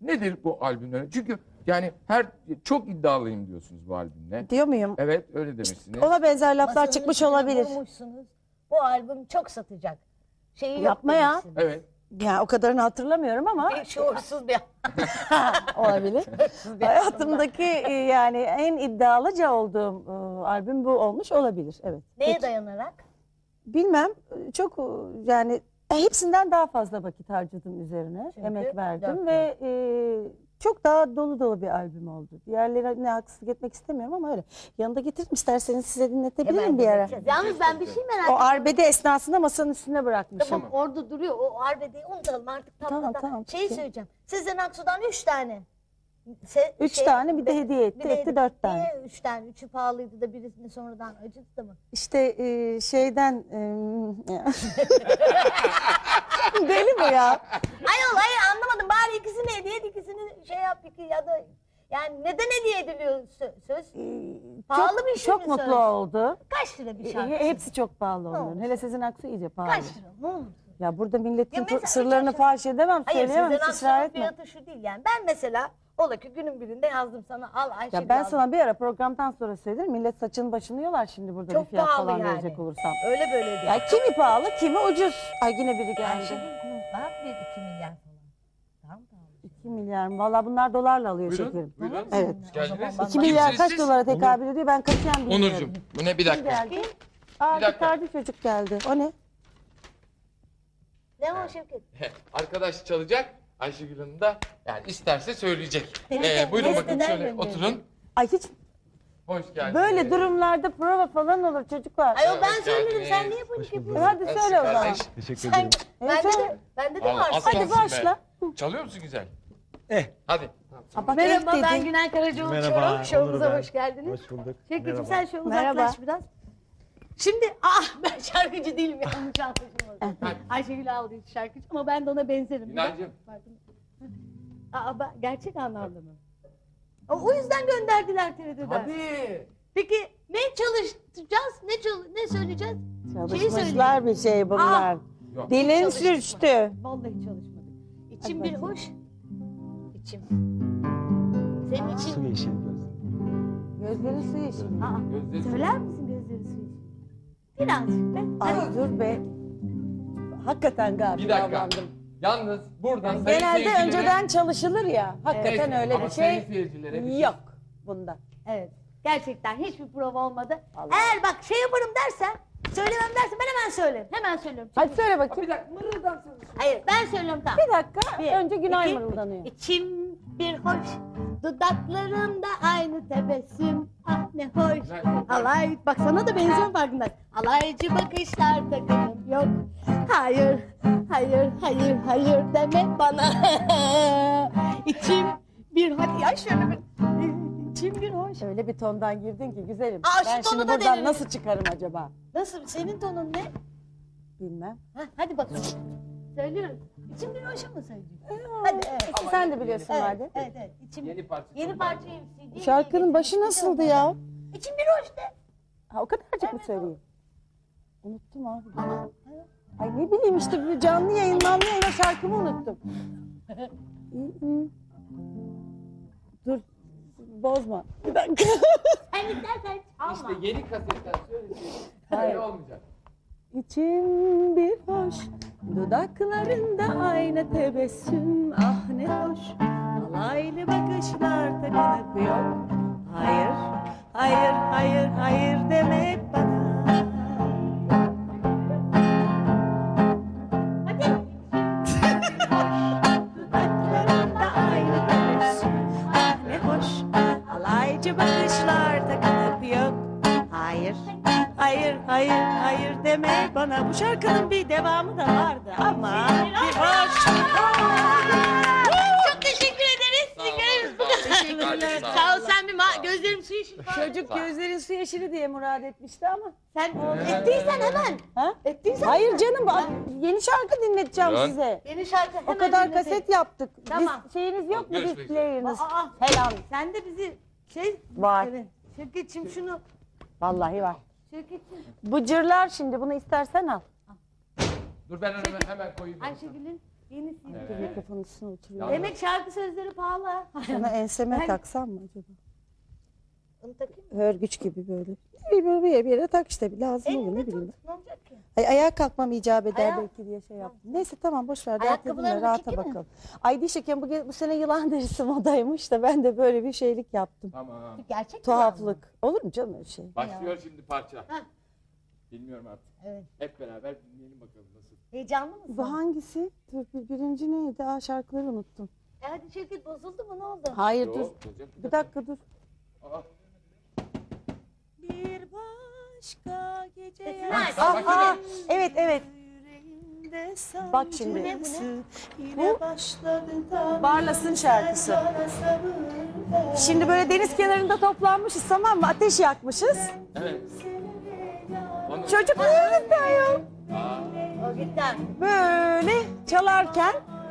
Nedir bu albümler? Çünkü yani her çok iddialıyım diyorsunuz bu albümle. Diyor muyum? Evet öyle demişsiniz. Ona benzer laflar Masanın çıkmış üstüne olabilir. vurmuşsunuz. Bu albüm çok satacak. Şeyi yok Yapma ya. demişsiniz. Evet. Ya o kadarını hatırlamıyorum ama Bir şuursuz bir olabilir. Hayatımdaki e, yani en iddialıca olduğum e, albüm bu olmuş olabilir. Evet. Neye Peki. dayanarak? Bilmem çok e, yani e, hepsinden daha fazla vakit harcadım üzerine. Çünkü Emek verdim dört ve e, çok daha dolu dolu bir albüm oldu. Diğerlerine haksızlık etmek istemiyorum ama öyle. Yanında getiririm isterseniz size dinletebilirim Hemen bir ara. dinleyeceğiz. Yalnız ben bir şey merak O ediyorum. arbede esnasında masanın üstüne bırakmışım. Tamam orada duruyor. O arbedeyi unutalım artık tatlıda. Tamam, tamam, Şeyi peki. söyleyeceğim. Sezen Aksu'dan üç tane. Se, Üç tane bir de hediye etti. bir de- Etti dört tane. Niye üç tane? Üçü pahalıydı da birisini sonradan acıttı da mı? İşte e, şeyden e, deli mi ya? Ayol hayır anlamadım. Bari ikisini hediye et, ikisini şey yap iki ya da yani neden hediye ediliyor sö- söz? Pahalı çok, bir şey Çok mi mutlu söz? oldu. Kaç lira bir E, şarkı? hepsi çok pahalı onların. olmuş? Hele Sezen Aksu iyice pahalı. Kaç lira? Ne olur? Ya burada milletin Ya mesela tu- sırlarını üç faş edemem, Hayır söyleyemem, Sezen hiç ısrar Aksu'nun etme. fiyatı şu değil yani. Ben mesela ola ki günün birinde yazdım sana al Ayşe. Ya ben sana bir ara programdan sonra söylerim. Millet saçını başını yolar şimdi burada Çok bir fiyat pahalı falan yani. verecek olursam. Öyle böyle değil. Ya kimi pahalı, kimi ucuz. Ay yine biri geldi. Ayşe değil mi? Var bir iki milyar falan. Tamam tamam. iki milyar mı? Valla bunlar dolarla alıyor Buyurun. şekerim. Buyurun. Evet. Hoş geldiniz. iki milyar Kimsiniz kaç siz? dolara tekabül ediyor ben katiyen bilmiyorum. Onurcuğum. Bu ne bir Kim dakika. geldi? Aa Bir dakika. gitarcı çocuk geldi. O ne? Ne o Şevket? Arkadaş çalacak. Ayşegül Hanım da yani isterse söyleyecek. Seni Ee, de- buyurun neden bakın şöyle gönderdi? oturun. Ay hiç Hoş geldiniz. böyle durumlarda prova falan olur çocuklar. Ayol ben Hoş söylerim geldiniz. sen niye panik E, yapıyorsun? hadi Nasıl söyle o zaman. kardeş? Teşekkür Sen, ederim. bende söyle. de, bende de Vallahi var. aslansın Hadi be. başla. Çalıyor musun güzel? Eh. Hadi. Aa, bak, Merhaba eh ben dedi. Günay Karaca Merhaba, uçuyorum. Şovumuza Onur ben. hoş geldiniz. Hoş bulduk. Şevket'im Merhaba. sen şöyle Merhaba. uzaklaş biraz. Şimdi ah ben şarkıcı değilim yanlış anlaşılmasın. Hadi. Ayşegül Aldı şarkıcı ama ben de ona benzerim. Günaydın. Aa, ben- gerçek anlamda mı? O, o yüzden gönderdiler T R T'den. Hadi. Peki ne çalışacağız? Ne çal ne söyleyeceğiz? Şeyi Çalışmışlar bir şey bunlar. Yok. Dilin Çalıştık. sürçtü. Vallahi çalışmadık. İçim Hadi bir bakayım. hoş. İçim. Senin Su için. yeşili gözlü. Gözleri su yeşili. Aa, Gözleri- söyler misin gözleri su için? Birazcık be. Ay Hadi. dur be. Hakikaten gafil Bir dakika. davrandım. Yalnız buradan sayın Genelde seyircilere- önceden çalışılır ya. Hakikaten Evet, öyle ama bir sayın şey seyircilere bir şey- yok bunda. Evet. Gerçekten hiçbir prova olmadı. Allah. Eğer bak şey yaparım dersen, söylemem dersen ben hemen söylerim. Hemen söylüyorum. Hadi söyle bakayım. Bir dakika mırıldansınız. Hayır ben söylüyorum tamam. Bir dakika. Bir, Önce Günay iki, mırıldanıyor. İçim bir hoş, dudaklarımda aynı tebessüm. Ah ne hoş. Alay, bak sana da benziyor farkındayım. Alaycı bakışlar takınım yok. Hayır, hayır, hayır, hayır deme bana. İçim bir hoş. Ya şöyle bir, içim bir hoş. Öyle bir tondan girdin ki güzelim. Aa, şu ben tonu şimdi da buradan denerim. nasıl çıkarım acaba? Nasıl, senin tonun ne? Bilmem. Ha, hadi bakalım. Söylüyorum. İçim bir hoşu mu söyleyeyim? Hadi evet. Sen de biliyorsun Evet, madem. evet, evet. İçim, Yeni parça. yeni parçayı C D'ye Şarkının getirdim. başı nasıldı ya? İçim bir hoş de. Ha, o kadarcık mı söyleyeyim? Unuttum abi. Ay ne bileyim işte bir canlı yayın, canlı yayına şarkımı unuttum. Hı hı. Dur, bozma. Bir dakika. Sen gidersen alma. İşte yeni kasetten söyleyeceğim. Hayır. Öyle olmayacak. İçim bir hoş, dudaklarında aynı tebessüm. Ah ne hoş, alaylı bakışlar takınıp yok. Hayır, hayır, hayır, hayır deme hep bana. Dudaklarında aynı tebessüm. Ah ne hoş, alaycı bakışlar takınıp yok. Hayır, hayır, hayır, hayır deme bana. Bu şarkının bir devamı da vardı ama bir hoş. Çok teşekkür ederiz. Sağ olun, Sigarayız bu sağ olun. kadar. Teşekkürler, sağ olun. Sağ ol sen bir ma- gözlerim su yeşil falan. Çocuk gözlerin su yeşili diye murad etmişti ama. Sen ettiysen hemen. Ha? Ettiysen Hayır hemen. canım, bak, yeni şarkı dinleteceğim Buyurun. size. Yeni şarkı hemen O kadar dinletelim. kaset yaptık. Tamam. Biz, şeyiniz yok mu Görüşmek displayeriniz? Aa, Helal. sen de bizi şey... Var. Evet. Şevket'cim şunu... Vallahi var. Şevket'cim Bıcırlar şimdi, bunu istersen al. Dur ben hemen, hemen koyayım. Ayşegül'ün Yenisi. Dur mikrofonun üstüne oturuyor. Demek şarkı sözleri pahalı. Sana enseme Ben- taksam mı acaba? Onu takayım mı? Hörgüç gibi böyle. Bir, bir, bir, bir yere tak işte bir lazım olur ne Elinde bileyim. tut. Ne olacak ki? Ay, ayağa kalkmam icap eder Ayağa- belki diye şey yaptım. Neyse tamam boş ver. Rahatladım Ayakkabılarını da rahata çekeyim mi? bakalım. Ay dişeken bu, ge- bu sene yılan derisi modaymış da ben de böyle bir şeylik yaptım. Tamam. Gerçek yılan mı? Tuhaflık. Olur mu canım öyle şey? Başlıyor şimdi parça. Hah. Bilmiyorum artık. Evet. Hep beraber dinleyelim bakalım nasıl. Heyecanlı mısın? Bu hangisi? Dur bir, birinci neydi? Aa şarkıları unuttum. E hadi Şevket bozuldu mu ne oldu? Hayır Yok, dur. olacak. Bir dakika dur. Aa, Bir başka gece Sesini bak, aç. bak, Aa, bak, aa, evet evet. Bak şimdi. Bu Barlas'ın şarkısı. Şimdi böyle deniz kenarında toplanmışız tamam mı? Ateş yakmışız. evet. Onu... Çocuk yanımızda yok. Aa, o gitar. Böyle çalarken.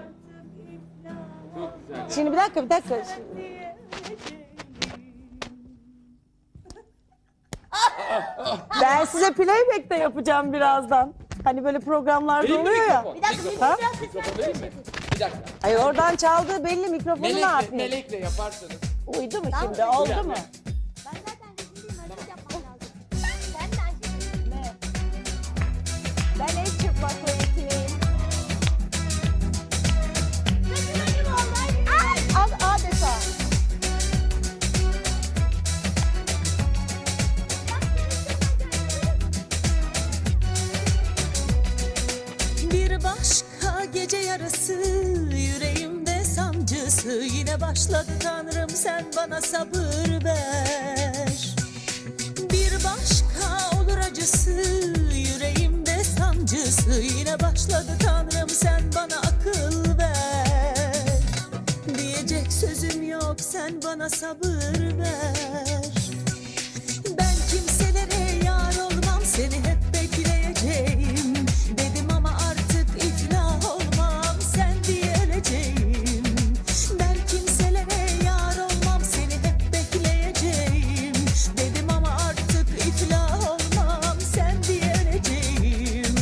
çok güzel. Şimdi bir dakika bir dakika. Ben size playback de yapacağım birazdan. Hani böyle programlarda Vereyim mi oluyor ya. mikrofon? Bir dakika bir Ha? biraz Mikrofon vereyim mi? Bir dakika. Hayır oradan çaldığı belli mikrofonu ne Melekle, yapayım? melekle yaparsanız. Uydu mu şimdi oldu mu? Ben zaten resimdeyim. Hareket yapmam lazım. Sen de Ayşe. Ben el çıplakla yetineyim. Ad- Adeta. Bir başka gece yarısı yüreğimde sancısı yine başladı Tanrım sen bana sabır ver. Bir başka olur acısı yüreğimde sancısı yine başladı Tanrım sen bana akıl ver. Diyecek sözüm yok sen bana sabır ver. Ben kimselere yar olmam seni hep bekleyeceğim dedim ama artık iflah olmam sen diye öleceğim. Ben kimselere yar olmam seni hep bekleyeceğim dedim ama artık iflah olmam sen diye öleceğim.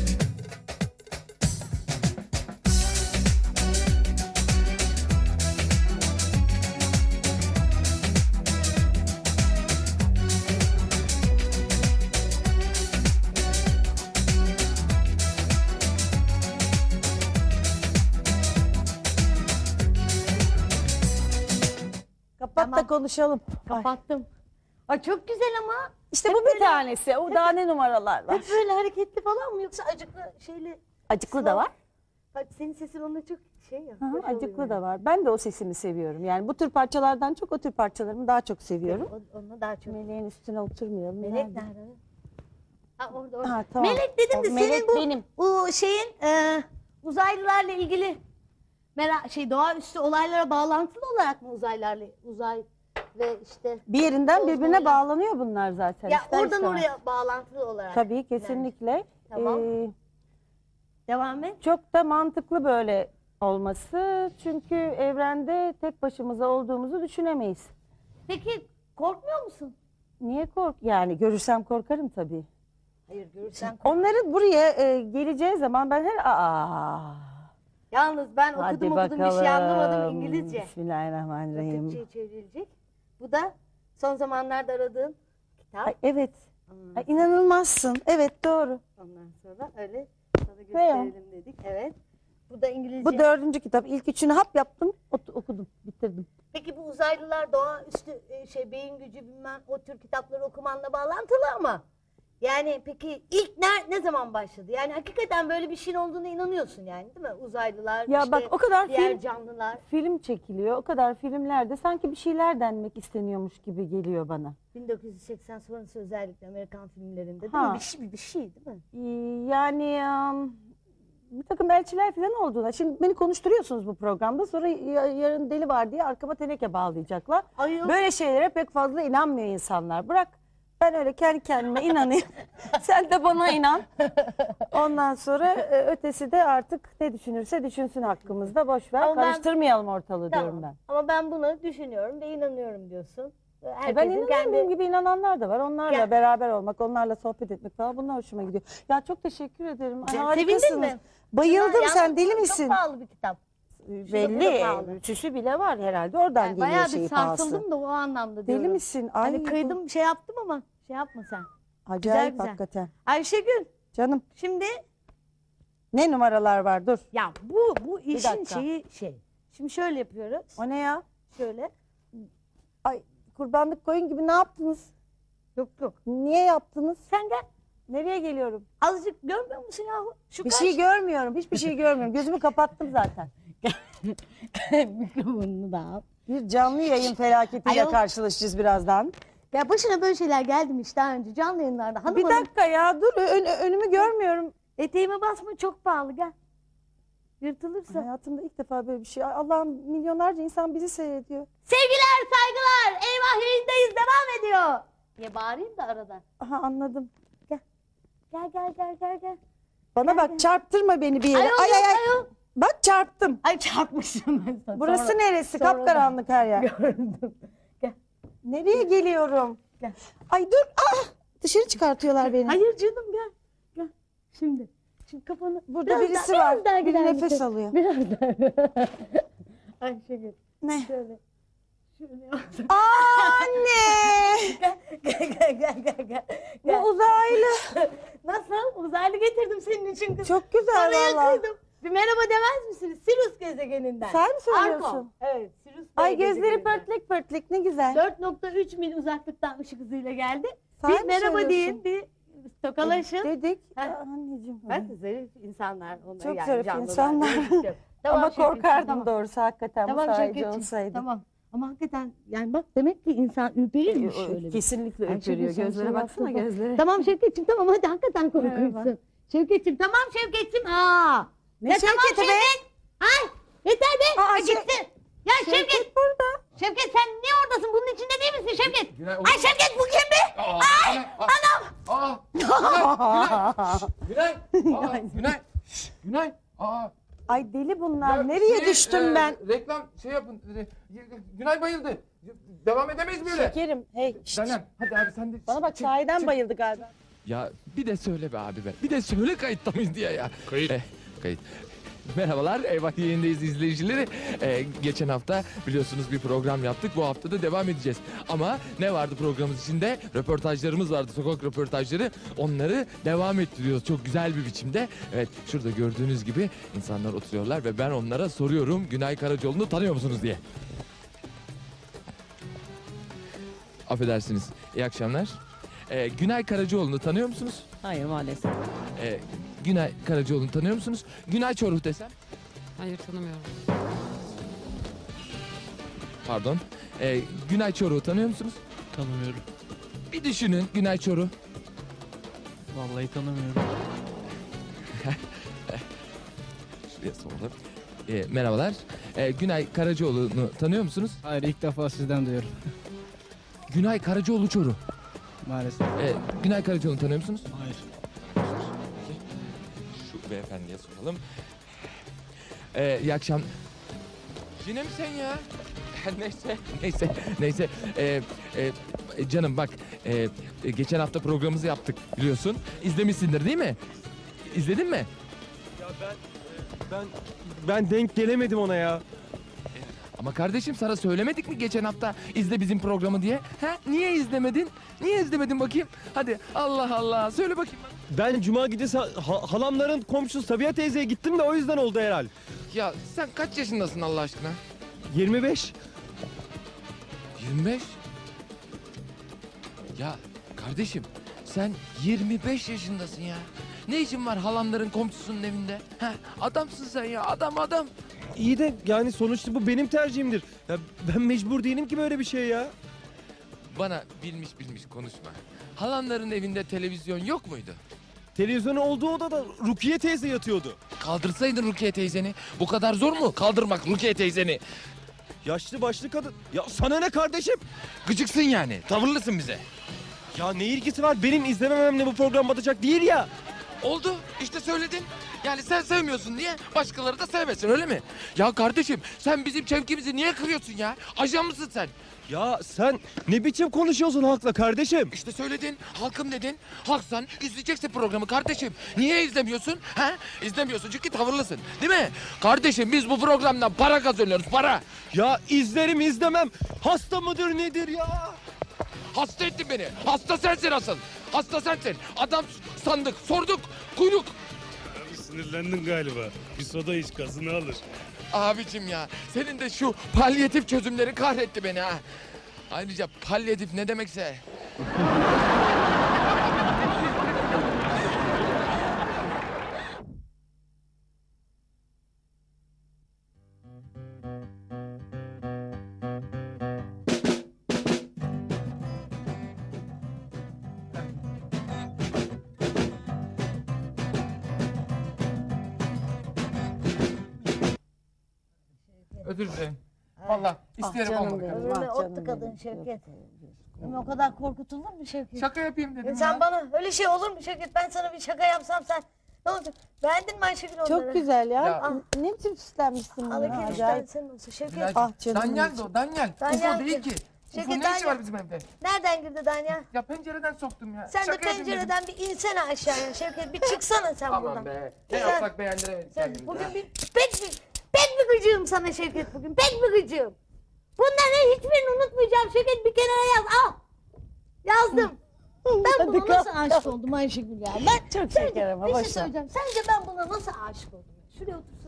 Kapat Tamam. da konuşalım. Ay. Kapattım. Ay çok güzel ama. İşte Hep bu bir böyle- tanesi. O daha ne numaralar var? Hep böyle hareketli falan mı yoksa acıklı şeyli? Acıklı da var. Bak senin sesin onunla çok şey ya. Hı hı, hoş oluyor acıklı yani. da var. Ben de o sesini seviyorum. Yani bu tür parçalardan çok o tür parçalarımı daha çok seviyorum. O- Onunla daha çok. Meleğin üstüne oturmayalım. Melek Nerede? nerede? Ha orada orada. Ha, tamam. Melek dedim de O melek senin bu benim. bu şeyin e, uzaylılarla ilgili merak şey doğaüstü olaylara bağlantılı olarak mı uzaylarla uzay ve işte Bir yerinden birbirine Ozmoyla- bağlanıyor bunlar zaten. ya ister oradan istemez. oraya bağlantılı olarak. Tabii kesinlikle. Tamam. Ee, Devam et. çok da mantıklı böyle olması. Çünkü evrende tek başımıza olduğumuzu düşünemeyiz. Peki korkmuyor musun? Niye kork? Yani görürsem korkarım tabii. Hayır görürsen kork. Onların buraya e, geleceği zaman ben her aa. Yalnız ben Hadi okudum okudum bir şey anlamadım İngilizce. Bismillahirrahmanirrahim. Türkçe'ye çevrilecek. Bu da son zamanlarda aradığın kitap. Ay, evet. Ondan Ay, inanılmazsın. Evet doğru. Ondan sonra öyle sana Ne ya? gösterelim dedik. Evet. Bu da İngilizce. Bu dördüncü kitap. İlk üçünü hap yaptım. ot- okudum. Bitirdim. Peki bu uzaylılar doğaüstü e, şey beyin gücü bilmem o tür kitapları okumanla bağlantılı ama yani peki ilk ne ne zaman başladı? Yani hakikaten böyle bir şeyin olduğuna inanıyorsun yani değil mi? Uzaylılar Ya işte bak o kadar diğer film, canlılar. film çekiliyor. O kadar filmlerde sanki bir şeyler denmek isteniyormuş gibi geliyor bana. bin dokuz yüz seksen sonrası özellikle Amerikan filmlerinde değil Ha. mi? Bir şey bir şey değil mi? Ee, Yani um, bir takım elçiler falan olduğuna. Şimdi beni konuşturuyorsunuz bu programda. Sonra ya- yarın deli var diye arkama teneke bağlayacaklar. Ay yok. Böyle şeylere pek fazla inanmıyor insanlar. Bırak ben öyle kendi kendime inanayım. Sen de bana inan. Ondan sonra e, ötesi de artık ne düşünürse düşünsün hakkımızda. Boş ver. Ama ben- Karıştırmayalım ortalığı Tamam. diyorum ben. Ama ben bunu düşünüyorum ve inanıyorum diyorsun. E herkesin ben inanıyorum, kendi... benim gibi inananlar da var. Onlarla Gel. beraber olmak, onlarla sohbet etmek falan bunlar hoşuma gidiyor. Ya çok teşekkür ederim. Ay, Sevindin harikasınız. mi? Bayıldım, Yalnız sen deli Çok misin? pahalı bir kitap. Ee, da Belli. pahalı. Süsü bile var herhalde. Oradan Yani geliyor bayağı şeyi bir pahası. sarsıldım da o anlamda diyorum. Deli misin? Ay, Hani bu- kıydım şey yaptım ama şey yapma sen. Acayip Güzel, güzel. hakikaten. Ayşegül Canım şimdi ne numaralar var, dur. ya bu bu işin dakika. şeyi şey. Şimdi şöyle yapıyoruz. O ne ya? Şöyle. Ay, kurbanlık koyun gibi ne yaptınız? Yok yok. Niye yaptınız? Sen gel. Nereye geliyorum? Azıcık görmüyor musun yahu? Şu Bir kaç? şey görmüyorum. Hiçbir şey görmüyorum. Gözümü kapattım zaten. Mikrofonunu da al. Bir canlı yayın felaketiyle Ayol. karşılaşacağız birazdan. Ya başına böyle şeyler geldi mi işte daha önce canlı yayınlarda. Hanım Bir hanım, dakika ya, dur. Ön- önümü görmüyorum. eteğime basma çok pahalı gel. Yırtılırsa. Hayatımda ilk defa böyle bir şey. Ay, Allah'ım, milyonlarca insan bizi seyrediyor. Sevgiler saygılar. Eyvah yayındayız devam ediyor. Niye bağırayım da arada. Aha, anladım. Gel gel gel gel gel. Bana Gel, bak, gel. çarptırma beni bir yere. Ayol, Ay yok, ay ay. ayol. Bak çarptım. Ay çarpmışım ben sana. Burası Sonra- neresi? sonra Kapkaranlık her yer. Gördüm. Gel. Nereye geliyorum? Gel. Ay dur. Ah! Dışarı çıkartıyorlar beni. Hayır canım gel. Gel. Şimdi. Şimdi kafanı. Burada biraz birisi daha, var. biraz daha Biri gider nefes misin? alıyor. Biraz daha. Ayşegül. Ne? Şöyle. Şöyle yapsın. Anne! Gel gel gel gel gel. gel. Bu uzaylı. Nasıl? Uzaylı getirdim senin için kız. Çok güzel Oraya valla. kıydım. Bir merhaba demez misiniz? Sirius gezegeninden. Sen mi söylüyorsun? Arko. Evet. Sirius Ay, gözleri gezegeninden. pörtlek pörtlek, ne güzel. dört nokta üç mil uzaklıktan ışık hızıyla geldi. Sen bir mi merhaba söylüyorsun? deyin, bir tokalaşın. Dedik. Ha. Aa, anneciğim. Bak zarif insanlar. Onlar Çok yani zarif canlılar, insanlar. değil mi? Tamam, Ama Şevketciğim, korkardım tamam. doğrusu hakikaten, Tamam bu sahici Şevketciğim, olsaydı. tamam. Ama hakikaten yani bak demek ki insan ürperirmiş Ee, şöyle bir. Kesinlikle Ay, ürperiyor. Şevket, sen Gözlere şey baksana, yaptın. gözlere. Tamam Şevketciğim tamam hadi hakikaten korkuyorsun. Merhaba. Şevketciğim tamam Şevketciğim. Aa. Ne Ya tamam Şevket'i be? Şevket. Ay yeter be. Aa, Ha, Şev- gitsin. Ya Şevket. Şevket burada. Şevket sen niye oradasın? Bunun içinde değil misin Şevket? Günay, Ay Şevket bu kim be? Aa, Ay! Anam! Aa! Günay! Günay! Aa, Günay! Günay! Aa! Ay deli bunlar. Ya Nereye şey, düştüm e, ben? Reklam şey yapın. e, Günay bayıldı. Devam edemeyiz böyle. Şekerim. Hey. şşt. Canan hadi abi sen de. Bana bak, çık, sahiden çık. bayıldı galiba. Ya bir de söyle be abi be. Bir de söyle kayıtta mıyız diye ya. Kayıt. Eh, kayıt. Merhabalar, Eyvah yayındayız izleyicileri. Ee, geçen hafta biliyorsunuz bir program yaptık. Bu hafta da devam edeceğiz. Ama ne vardı programımız içinde? Röportajlarımız vardı, sokak röportajları. Onları devam ettiriyoruz çok güzel bir biçimde. Evet, şurada gördüğünüz gibi insanlar oturuyorlar ve ben onlara soruyorum. Günay Karacaoğlu'nu tanıyor musunuz diye. Affedersiniz, iyi akşamlar. Ee, Günay Karacaoğlu'nu tanıyor musunuz? Hayır maalesef. Ee, Günay Karacaoğlu'nu tanıyor musunuz? Günay Çoruh desem? Hayır tanımıyorum. Pardon. Ee, Günay Çoruh'u tanıyor musunuz? Tanımıyorum. Bir düşünün Günay Çoruh. Vallahi tanımıyorum. Şuraya soralım. Ee, merhabalar. Ee, Günay Karacaoğlu'nu tanıyor musunuz? Hayır, ilk defa sizden duyuyorum. Günay Karacaoğlu Çoruh. Maalesef. Ee, Günay Karacaoğlu'nu tanıyor musunuz? Hayır. Şu beyefendiye soralım. Ee, iyi akşam. Yine mi sen ya? neyse, neyse, neyse. Ee, e, canım bak, e, e, geçen hafta programımızı yaptık biliyorsun. İzlemişsindir değil mi? İzledin mi? Ya ben ben ben denk gelemedim ona ya. Ama kardeşim sana söylemedik mi geçen hafta izle bizim programı diye? Ha? Niye izlemedin? Niye izlemedin bakayım? Hadi Allah Allah söyle bakayım. Ben cuma gecesi ha- halamların komşusu Sabiha teyzeye gittim de o yüzden oldu herhal. Ya sen kaç yaşındasın Allah aşkına? yirmi beş. yirmi beş? Ya kardeşim sen yirmi beş yaşındasın ya. Ne işin var halamların komşusunun evinde? Ha? Adamsın sen ya, adam adam. İyi de yani sonuçta bu benim tercihimdir. Ya ben mecbur değilim ki böyle bir şey ya. Bana bilmiş bilmiş konuşma. Halanların evinde televizyon yok muydu? Televizyonun olduğu odada Rukiye teyze yatıyordu. Kaldırsaydın Rukiye teyzeni. Bu kadar zor mu kaldırmak Rukiye teyzeni? Yaşlı başlı kadın. Ya sana ne kardeşim? Gıcıksın yani, tavırlısın bize. Ya ne ilgisi var? Benim izlemememle bu program batacak değil ya. Oldu. İşte söyledin. Yani sen sevmiyorsun diye başkaları da sevmesin öyle mi? Ya kardeşim sen bizim çevkimizi niye kırıyorsun ya? Ajan mısın sen? Ya sen ne biçim konuşuyorsun halkla kardeşim? İşte söyledin. Halkım dedin. Halksan izleyeceksin programı kardeşim. Niye izlemiyorsun? Ha? İzlemiyorsun çünkü tavırlısın. Değil mi? Kardeşim biz bu programdan para kazanıyoruz. Para. Ya izlerim izlemem. Hasta mıdır nedir ya? Hasta ettin beni. Hasta sensin asıl. Hasta sensin. Adam sandık, sorduk, kuyruk. Abi sinirlendin galiba. Bir soda iç gazını alır. Abicim ya, senin de şu palyatif çözümleri kahretti beni ha. Ayrıca palyatif ne demekse. Özür dilerim. Vallahi isterim canım olmadı. benim. Öyle Ah, ottu canım kadın benim. Şevket. Ama o kadar korkutulur mu Şevket? Şaka yapayım dedim E sen ya. bana öyle şey olur mu Şevket? Ben sana bir şaka yapsam sen ne olacak? Beğendin mi Ayşegül onları? Çok güzel ya. Ya. Ne biçim süslenmişsin Al bunu. iki üç Acayip. tane senin olsun Şevket. Bilal, Ah canım Danyal benim. de o, Danyal. Danyal Ufo değil ki. ki. Şevket, Ufo ne işi Danyal. var bizim evde? Nereden girdi Danya? Ya pencereden soktum ya. Sen de Şaka yapayım dedim. pencereden bir insene aşağıya Şevket. Bir çıksana sen Tamam buradan. be. Sen- Ne yapsak beğendiremedik Sen kendimizi. bugün bir pek bir pek bir gıcığım sana Şevket bugün. Pek bir gıcığım. Bunların hiçbirini unutmayacağım Şevket, bir kenara yaz. Al. Yazdım. Ben buna nasıl aşık oldum Ayşegül ya? Ben Çok sence- şeker ama bir şey boş ver. söyleyeceğim. Sence ben buna nasıl aşık oldum? Şuraya otursana.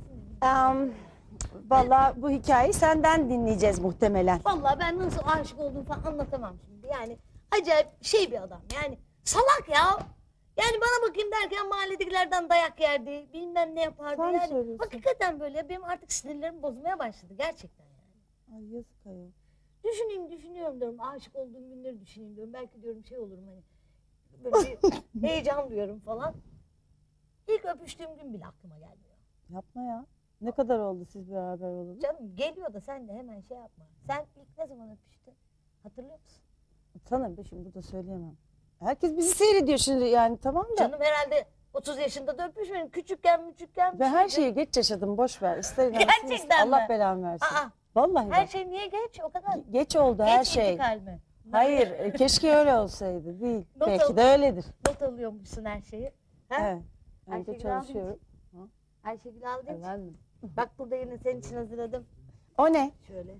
Um, Vallahi bu hikayeyi senden dinleyeceğiz muhtemelen. Vallahi ben nasıl aşık olduğumu falan anlatamam şimdi. Yani acayip şey bir adam. Yani salak ya. Yani bana bakayım derken mahalledekilerden dayak yerdi. Bilmem ne yapardı. Sen yani söylüyorsun. hakikaten böyle benim artık sinirlerim bozmaya başladı gerçekten yani. Ay yazık ayol. Düşüneyim düşünüyorum diyorum. Aşık olduğum günleri düşüneyim diyorum. Belki diyorum şey olurum hani. Böyle bir heyecan duyuyorum falan. İlk öpüştüğüm gün bile aklıma gelmiyor. Yapma ya. Ne kadar oldu siz beraber olalı? Canım geliyor da sen de hemen şey yapma. Sen ilk ne zaman öpüştün? Hatırlıyor musun? Sana bir şimdi burada söyleyemem. Herkes bizi seyrediyor şimdi yani, tamam da. Canım herhalde otuz yaşında da öpüşmedim. Küçükken küçükken. Ben her şeyi geç yaşadım, boş ver. İster inansın, Gerçekten ister- Allah mi? belamı versin. Aa, Vallahi her bak. şey niye geç? O kadar. Geç oldu Geç her şey. intikal mi? Hayır, e, keşke öyle olsaydı. Değil. Not Belki al- de öyledir. Not alıyormuşsun her şeyi. Ha? Evet. Ben de Ayşegül çalışıyorum. Ayşegül aldın. Efendim? Bak burada yine senin için hazırladım. O ne? Şöyle.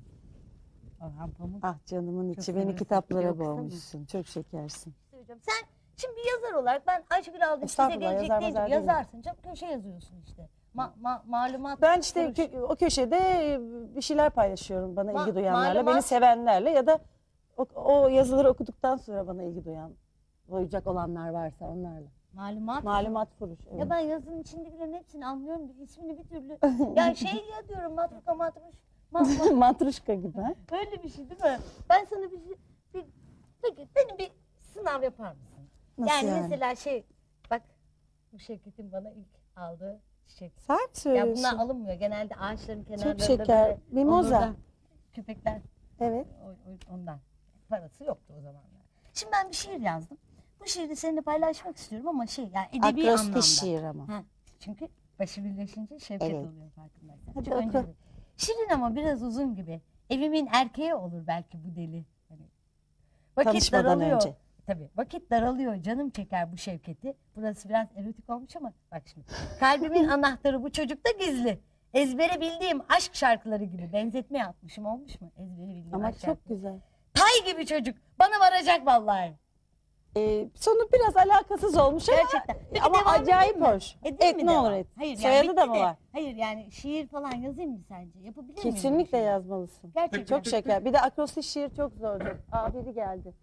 Orhan Pamuk. Ah canımın içi, Çok beni seversin. kitaplara Yoksa mı? boğmuşsun. Çok şekersin. Söyleyeceğim. Sen şimdi bir yazar olarak ben Ayşegül aldım size Estağfurullah, gelecek yazar deyince mazar değilim. yazarsın canım. Köşe yazıyorsun işte. Ma, ma, malumat. Ben işte kuruş. kö- o köşede e, bir şeyler paylaşıyorum bana Ma- ilgi duyanlarla, malumat- beni sevenlerle ya da o, o yazıları okuduktan sonra bana ilgi duyan, duyacak olanlar varsa onlarla. Malumat. Malumat furuş. Evet. Ya ben yazının içindekilerin hepsini anlıyorum. Bir ismini bir türlü. Ya şey ya diyorum matruka matruş. Ma, ma, Matruşka gibi ha? öyle bir şey değil mi? Ben sana bir şey... Bir, peki benim bir sınav yapar mısın? Nasıl yani, yani? mesela şey... Bak bu Şevket'in bana ilk aldığı çiçek. Sen mi Ya söylüyorsun? bunlar alınmıyor. Genelde ağaçların kenarlarında şeker. böyle Mimoza. olur da köpekler Evet. o, o- ondan. Parası yoktu o zamanlar. Şimdi ben bir şiir yazdım. Bu şiiri seninle paylaşmak istiyorum ama şey yani edebi Akrostiş anlamda. şiir ama. Ha, çünkü başı birleşince Şevket Evet. oluyor farkındaysan. Hadi Çok oku. önce de- Şirin ama biraz uzun gibi. Evimin erkeği olur belki bu deli. Hani vakit Tanışmadan daralıyor. önce. Tabii vakit daralıyor, canım çeker bu Şevket'i. Burası biraz erotik olmuş ama bak şimdi. Kalbimin anahtarı bu çocukta gizli. Ezbere bildiğim aşk şarkıları gibi benzetme yapmışım, olmuş mu? Ezbere bildiğim Ama aşk çok şarkıları. güzel. Tay gibi çocuk. Bana varacak vallahi. Ee, sonu biraz alakasız olmuş ama, Gerçekten. Peki ama devam acayip edeyim mi? hoş. Edeyim Et mi ne devam? olur et. Hayır, yani Soyadı bitti da mı de- var? Hayır yani şiir falan yazayım mı sence? Yapabilir miyim? Kesinlikle böyle bir şey? yazmalısın. Gerçekten. Çok şeker. Bir de akrostiş şiir çok zordur. Aa biri geldi.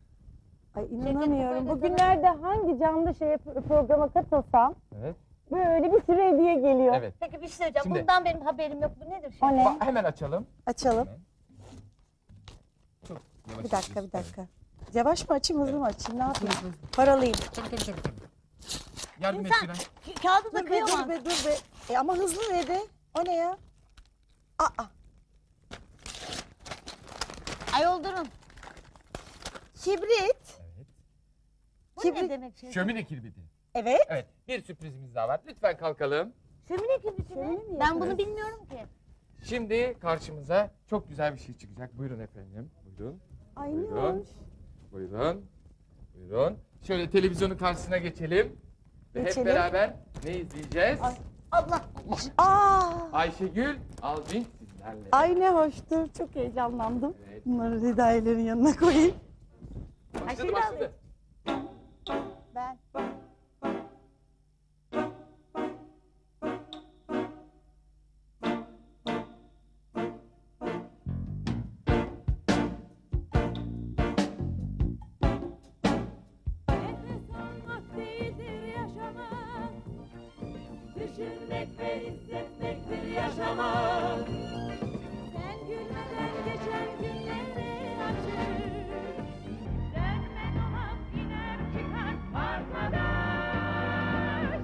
Ay inanamıyorum. böyle Bugünlerde hangi canlı şeye programa katılsam Evet. böyle bir sürü hediye geliyor. Evet. Peki bir şey söyleyeceğim. Şimdi- Bundan benim haberim yok. Bu nedir O şimdi? ne? Ba- hemen açalım. Açalım. Çok yavaş Bir dakika açıyoruz. bir dakika. Yavaş mı açayım hızlı mı açayım? Ne yapayım? Paralıyım. Tabii tabii tabii. tabii. Yardım et İnsan Gülen. Ka- kağıdı da Dur be dur kıyamaz. be dur be. E ama hızlı dedi. O ne ya? Aa. Ayol durun. Kibrit. Bu Kibrit- ne demek şey? Şömine kirbiti. Evet. Evet, bir sürprizimiz daha var. Lütfen kalkalım. Şömine köpüsü mü? Ben bunu bilmiyorum ki. Şimdi karşımıza çok güzel bir şey çıkacak. Buyurun efendim. Buyurun. Ay ne Buyurun. hoş. Buyurun. Buyurun. Şöyle televizyonun karşısına geçelim. Ve hep Geçelim. beraber ne izleyeceğiz? Ay. Allah. Aa, Ayşegül Alvin sizlerle. ay ne hoştur. Çok heyecanlandım. Evet. Bunları Hidayelerin yanına koyayım. Başladı Ayşegül başladı. Ben. Düşünmek ve hissetmektir yaşamak. Sen gülmeden geçen günleri açır. Dönme dolap iner çıkar arkadaş.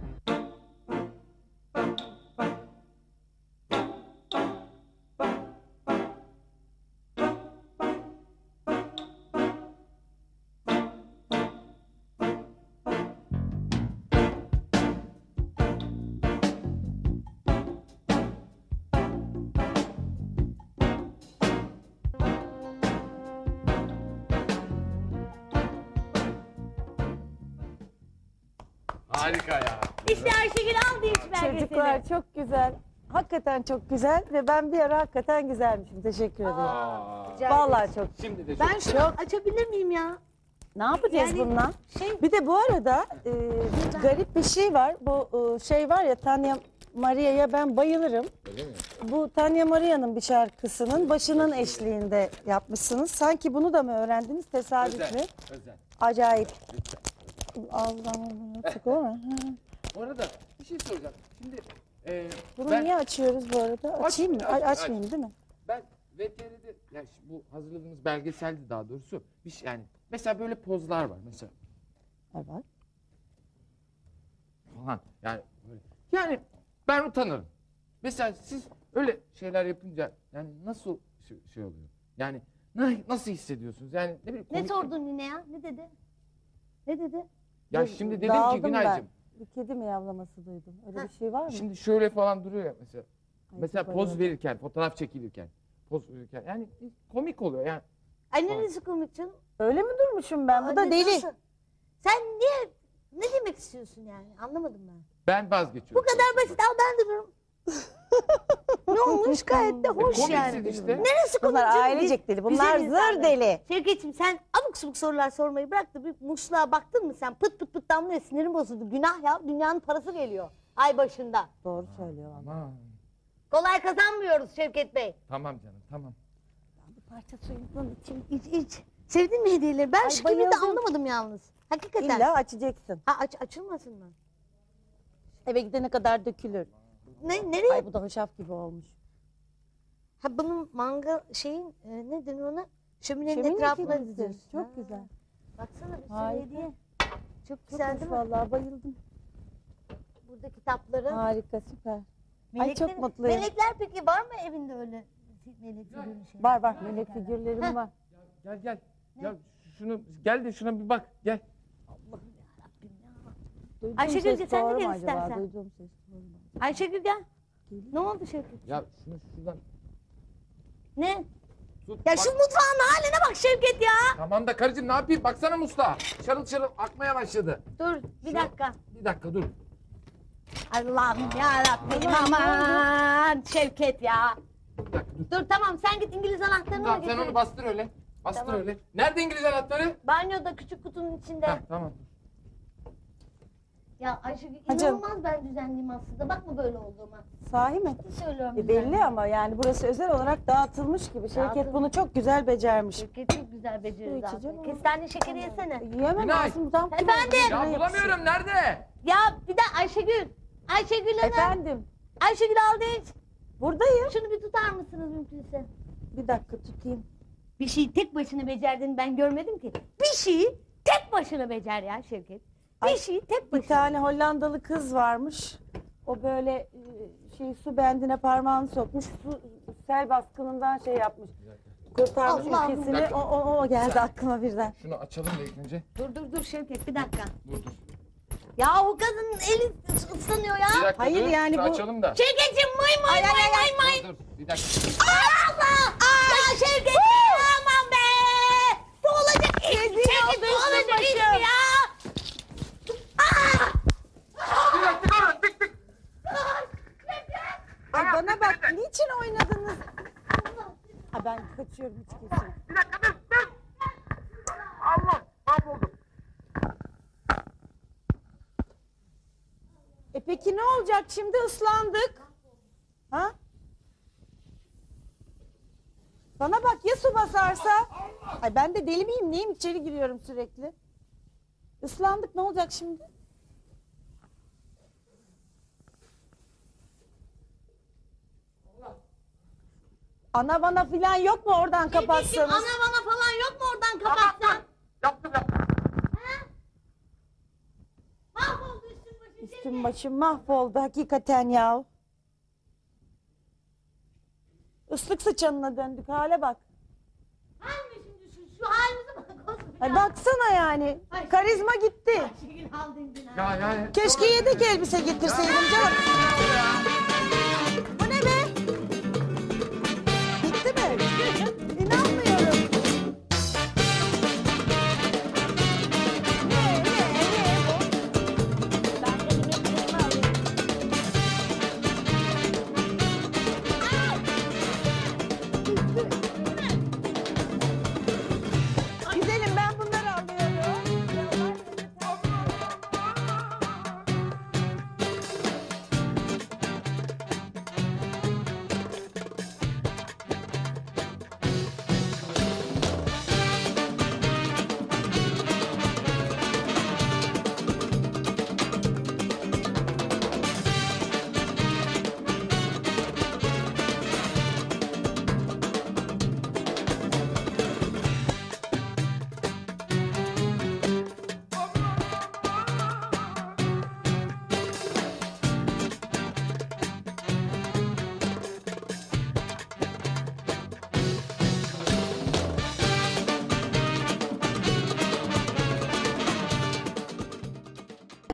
Harika ya. İşte Ayşegül aldı iş belgeseli. Çocuklar çok güzel. Hakikaten çok güzel ve ben bir ara hakikaten güzelmişim. Teşekkür ederim. Aa, Rica Vallahi çok. şimdi de çok Ben şunu açabilir miyim ya? Ne yapacağız Yani bununla? Şey, Bir de bu arada e, bir garip bir şey var. Bu e, şey var ya, Tanya Maria'ya ben bayılırım. öyle mi? Bu Tanya Maria'nın bir şarkısının başının eşliğinde yapmışsınız. Sanki bunu da mı öğrendiniz? Tesadüf mü? Özel. Özel. Acayip. Lütfen. Allah'ım çok olur mu? Bu arada bir şey soracağım. Şimdi e, Bunu ben, niye açıyoruz bu arada? Açayım mı? aç, Ay, aç. açmayayım değil mi? ben V T R'de ya şi- bu hazırladığınız belgeseldi daha doğrusu. Bir şey, yani mesela böyle pozlar var mesela Evet. falan. Yani böyle. Yani ben utanırım. Mesela siz öyle şeyler yapınca yani nasıl şey, şey oluyor? Yani na- nasıl hissediyorsunuz? Yani ne bileyim ne komik- sordun yine ya? Ne dedi? Ne dedi? Ya Dur, şimdi dedim dağıldım ki ben. Günaycığım. Bir kedi miyavlaması duydum. Öyle Ha. bir şey var mı? Şimdi şöyle falan duruyor ya mesela. Ay, Mesela çok poz bayılıyorum. verirken, fotoğraf çekilirken, poz verirken yani komik oluyor yani. Ay neresi komik canım? Öyle mi durmuşum ben? Bu Aa, da ne- deli. nasıl? Sen niye, ne demek istiyorsun yani? Anlamadım ben. Ben vazgeçiyorum. Bu kadar basit, al ben de dururum. Ne olmuş, gayet de hoş Komiksin yani. işte. Neresi komik Bunlar canım? ailecek Biz deli. Bunlar güzel zır insanlar. deli. Şevket'ciğim sen abuk subuk sorular sormayı bırak da bir musluğa baktın mı sen? Pıt pıt pıt damlıyor, sinirim bozuldu. Günah ya, dünyanın parası geliyor ay başında. Doğru söylüyor valla. Aman. Kolay kazanmıyoruz Şevket Bey. Tamam canım tamam. Bir parça suyundan içim, iç iç. Sevdin mi hediyeleri? Ben Ay, şu kimi de bayıldım. anlamadım yalnız. Hakikaten. İlla açacaksın. Ha, aç, açılmasın mı? Eve gidene kadar dökülür. Ne, nereye? Ay bu da hoşaf gibi olmuş. Ha bunun manga şeyin e, ne denir ona? Şöminenin Şömine etrafına kedisi. diziyorsun. Çok Ha. güzel. Baksana bir sürü Harika. hediye. Çok Çok güzel hoş değil mi? vallahi, bayıldım. Burada kitapları. Harika, süper. Melekleri- çok mutluyum. Melekler peki var mı evinde öyle melek figürü şey? Var var, melek figürlerim var. Gel gel. Gel şunu gel de şuna bir bak gel. Duyduğum Ayşegül, ses sen de doğru gel mu acaba? istersen. Duyduğum ses doğru mu? Ayşegül gel. Ne oldu Şevket? Ya şunu şuradan Ne? tut. Ya bak. şu mutfağın haline bak Şevket ya. Tamam da karıcığım ne yapayım? Baksana musluğa. Şarıl şarıl akmaya başladı. Dur bir Şu- dakika. Bir dakika dur. Allah'ım yarabbim aman Şevket ya. Bir dakika dur. Dur tamam sen git İngiliz anahtarını Tamam, getir. sen onu bastır öyle. Bastır Tamam. öyle. Nerede İngiliz anahtarı? Banyoda küçük kutunun içinde. Heh, tamam. Ya Ayşegül Hacım. inanılmaz ben düzenliyim aslında. Bakma böyle olduğuma. Sahi mi? Ciddi söylüyorum. E düzenliyim. belli ama yani burası özel olarak dağıtılmış gibi. Şevket Dağıtılmış. bunu çok güzel becermiş. Şevket çok güzel Su becerir içeceğim zaten. ama- Kestane şekeri yesene. Yiyemem Günay. lazım. Tam Efendim? Ya bulamıyorum nerede? Ya bir de Ayşegül. Ayşegül Hanım. Efendim, Ayşegül Aldınç. buradayım. Şunu bir tutar mısınız mümkünse? Bir dakika tutayım. Bir şeyi tek başına becerdiğini ben görmedim ki. Bir şeyi tek başına becer ya Şevket. Bir Ay, şeyi tek Bir başına. tane Hollandalı kız varmış. O böyle e, şey su bendine parmağını sokmuş. Su, sel baskınından şey yapmış. Kurtarmış Allah'ım. ülkesini. Bir dakika. O, o, o geldi aklıma birden. Şunu açalım da ilk önce. Dur dur dur Şevket bir dakika. Dur dur. Ya o kadının eli ıslanıyor ya. Bir dakika Hayır dur, yani şu bu- açalım da. Şevket'cim mıy mıy mıy mıy mıy. Dur, dur, bir dakika. Allah! Ya Şevket be! Aman be! Ne olacak? Şevket ne olacak hiç mi ya? Aa! Bir dakika dur, tık tık. Ay bana bak niçin oynadınız? Ha ben kaçıyorum hiç kesin. Bir dakika dur, dur. Allah, mahvoldum. E peki ne olacak şimdi ıslandık? Ha? Bana bak ya su basarsa? Ay ben de deli miyim neyim içeri giriyorum sürekli. Islandık ne olacak şimdi? Ana bana filan yok mu oradan Şevket'cim kapatsanız? ana bana falan yok mu oradan kapatsan? Yaptım yaptım. Mahvoldu üstün başın. Üstüm başım mahvoldu hakikaten ya. Islık sıçanına döndük hale bak. Halime şimdi şu, şu halimize bak. koskoca. Ay baksana yani. Karizma gitti. Şekil aldın günah. Ya yani. Keşke yedek elbise getirseydim canım.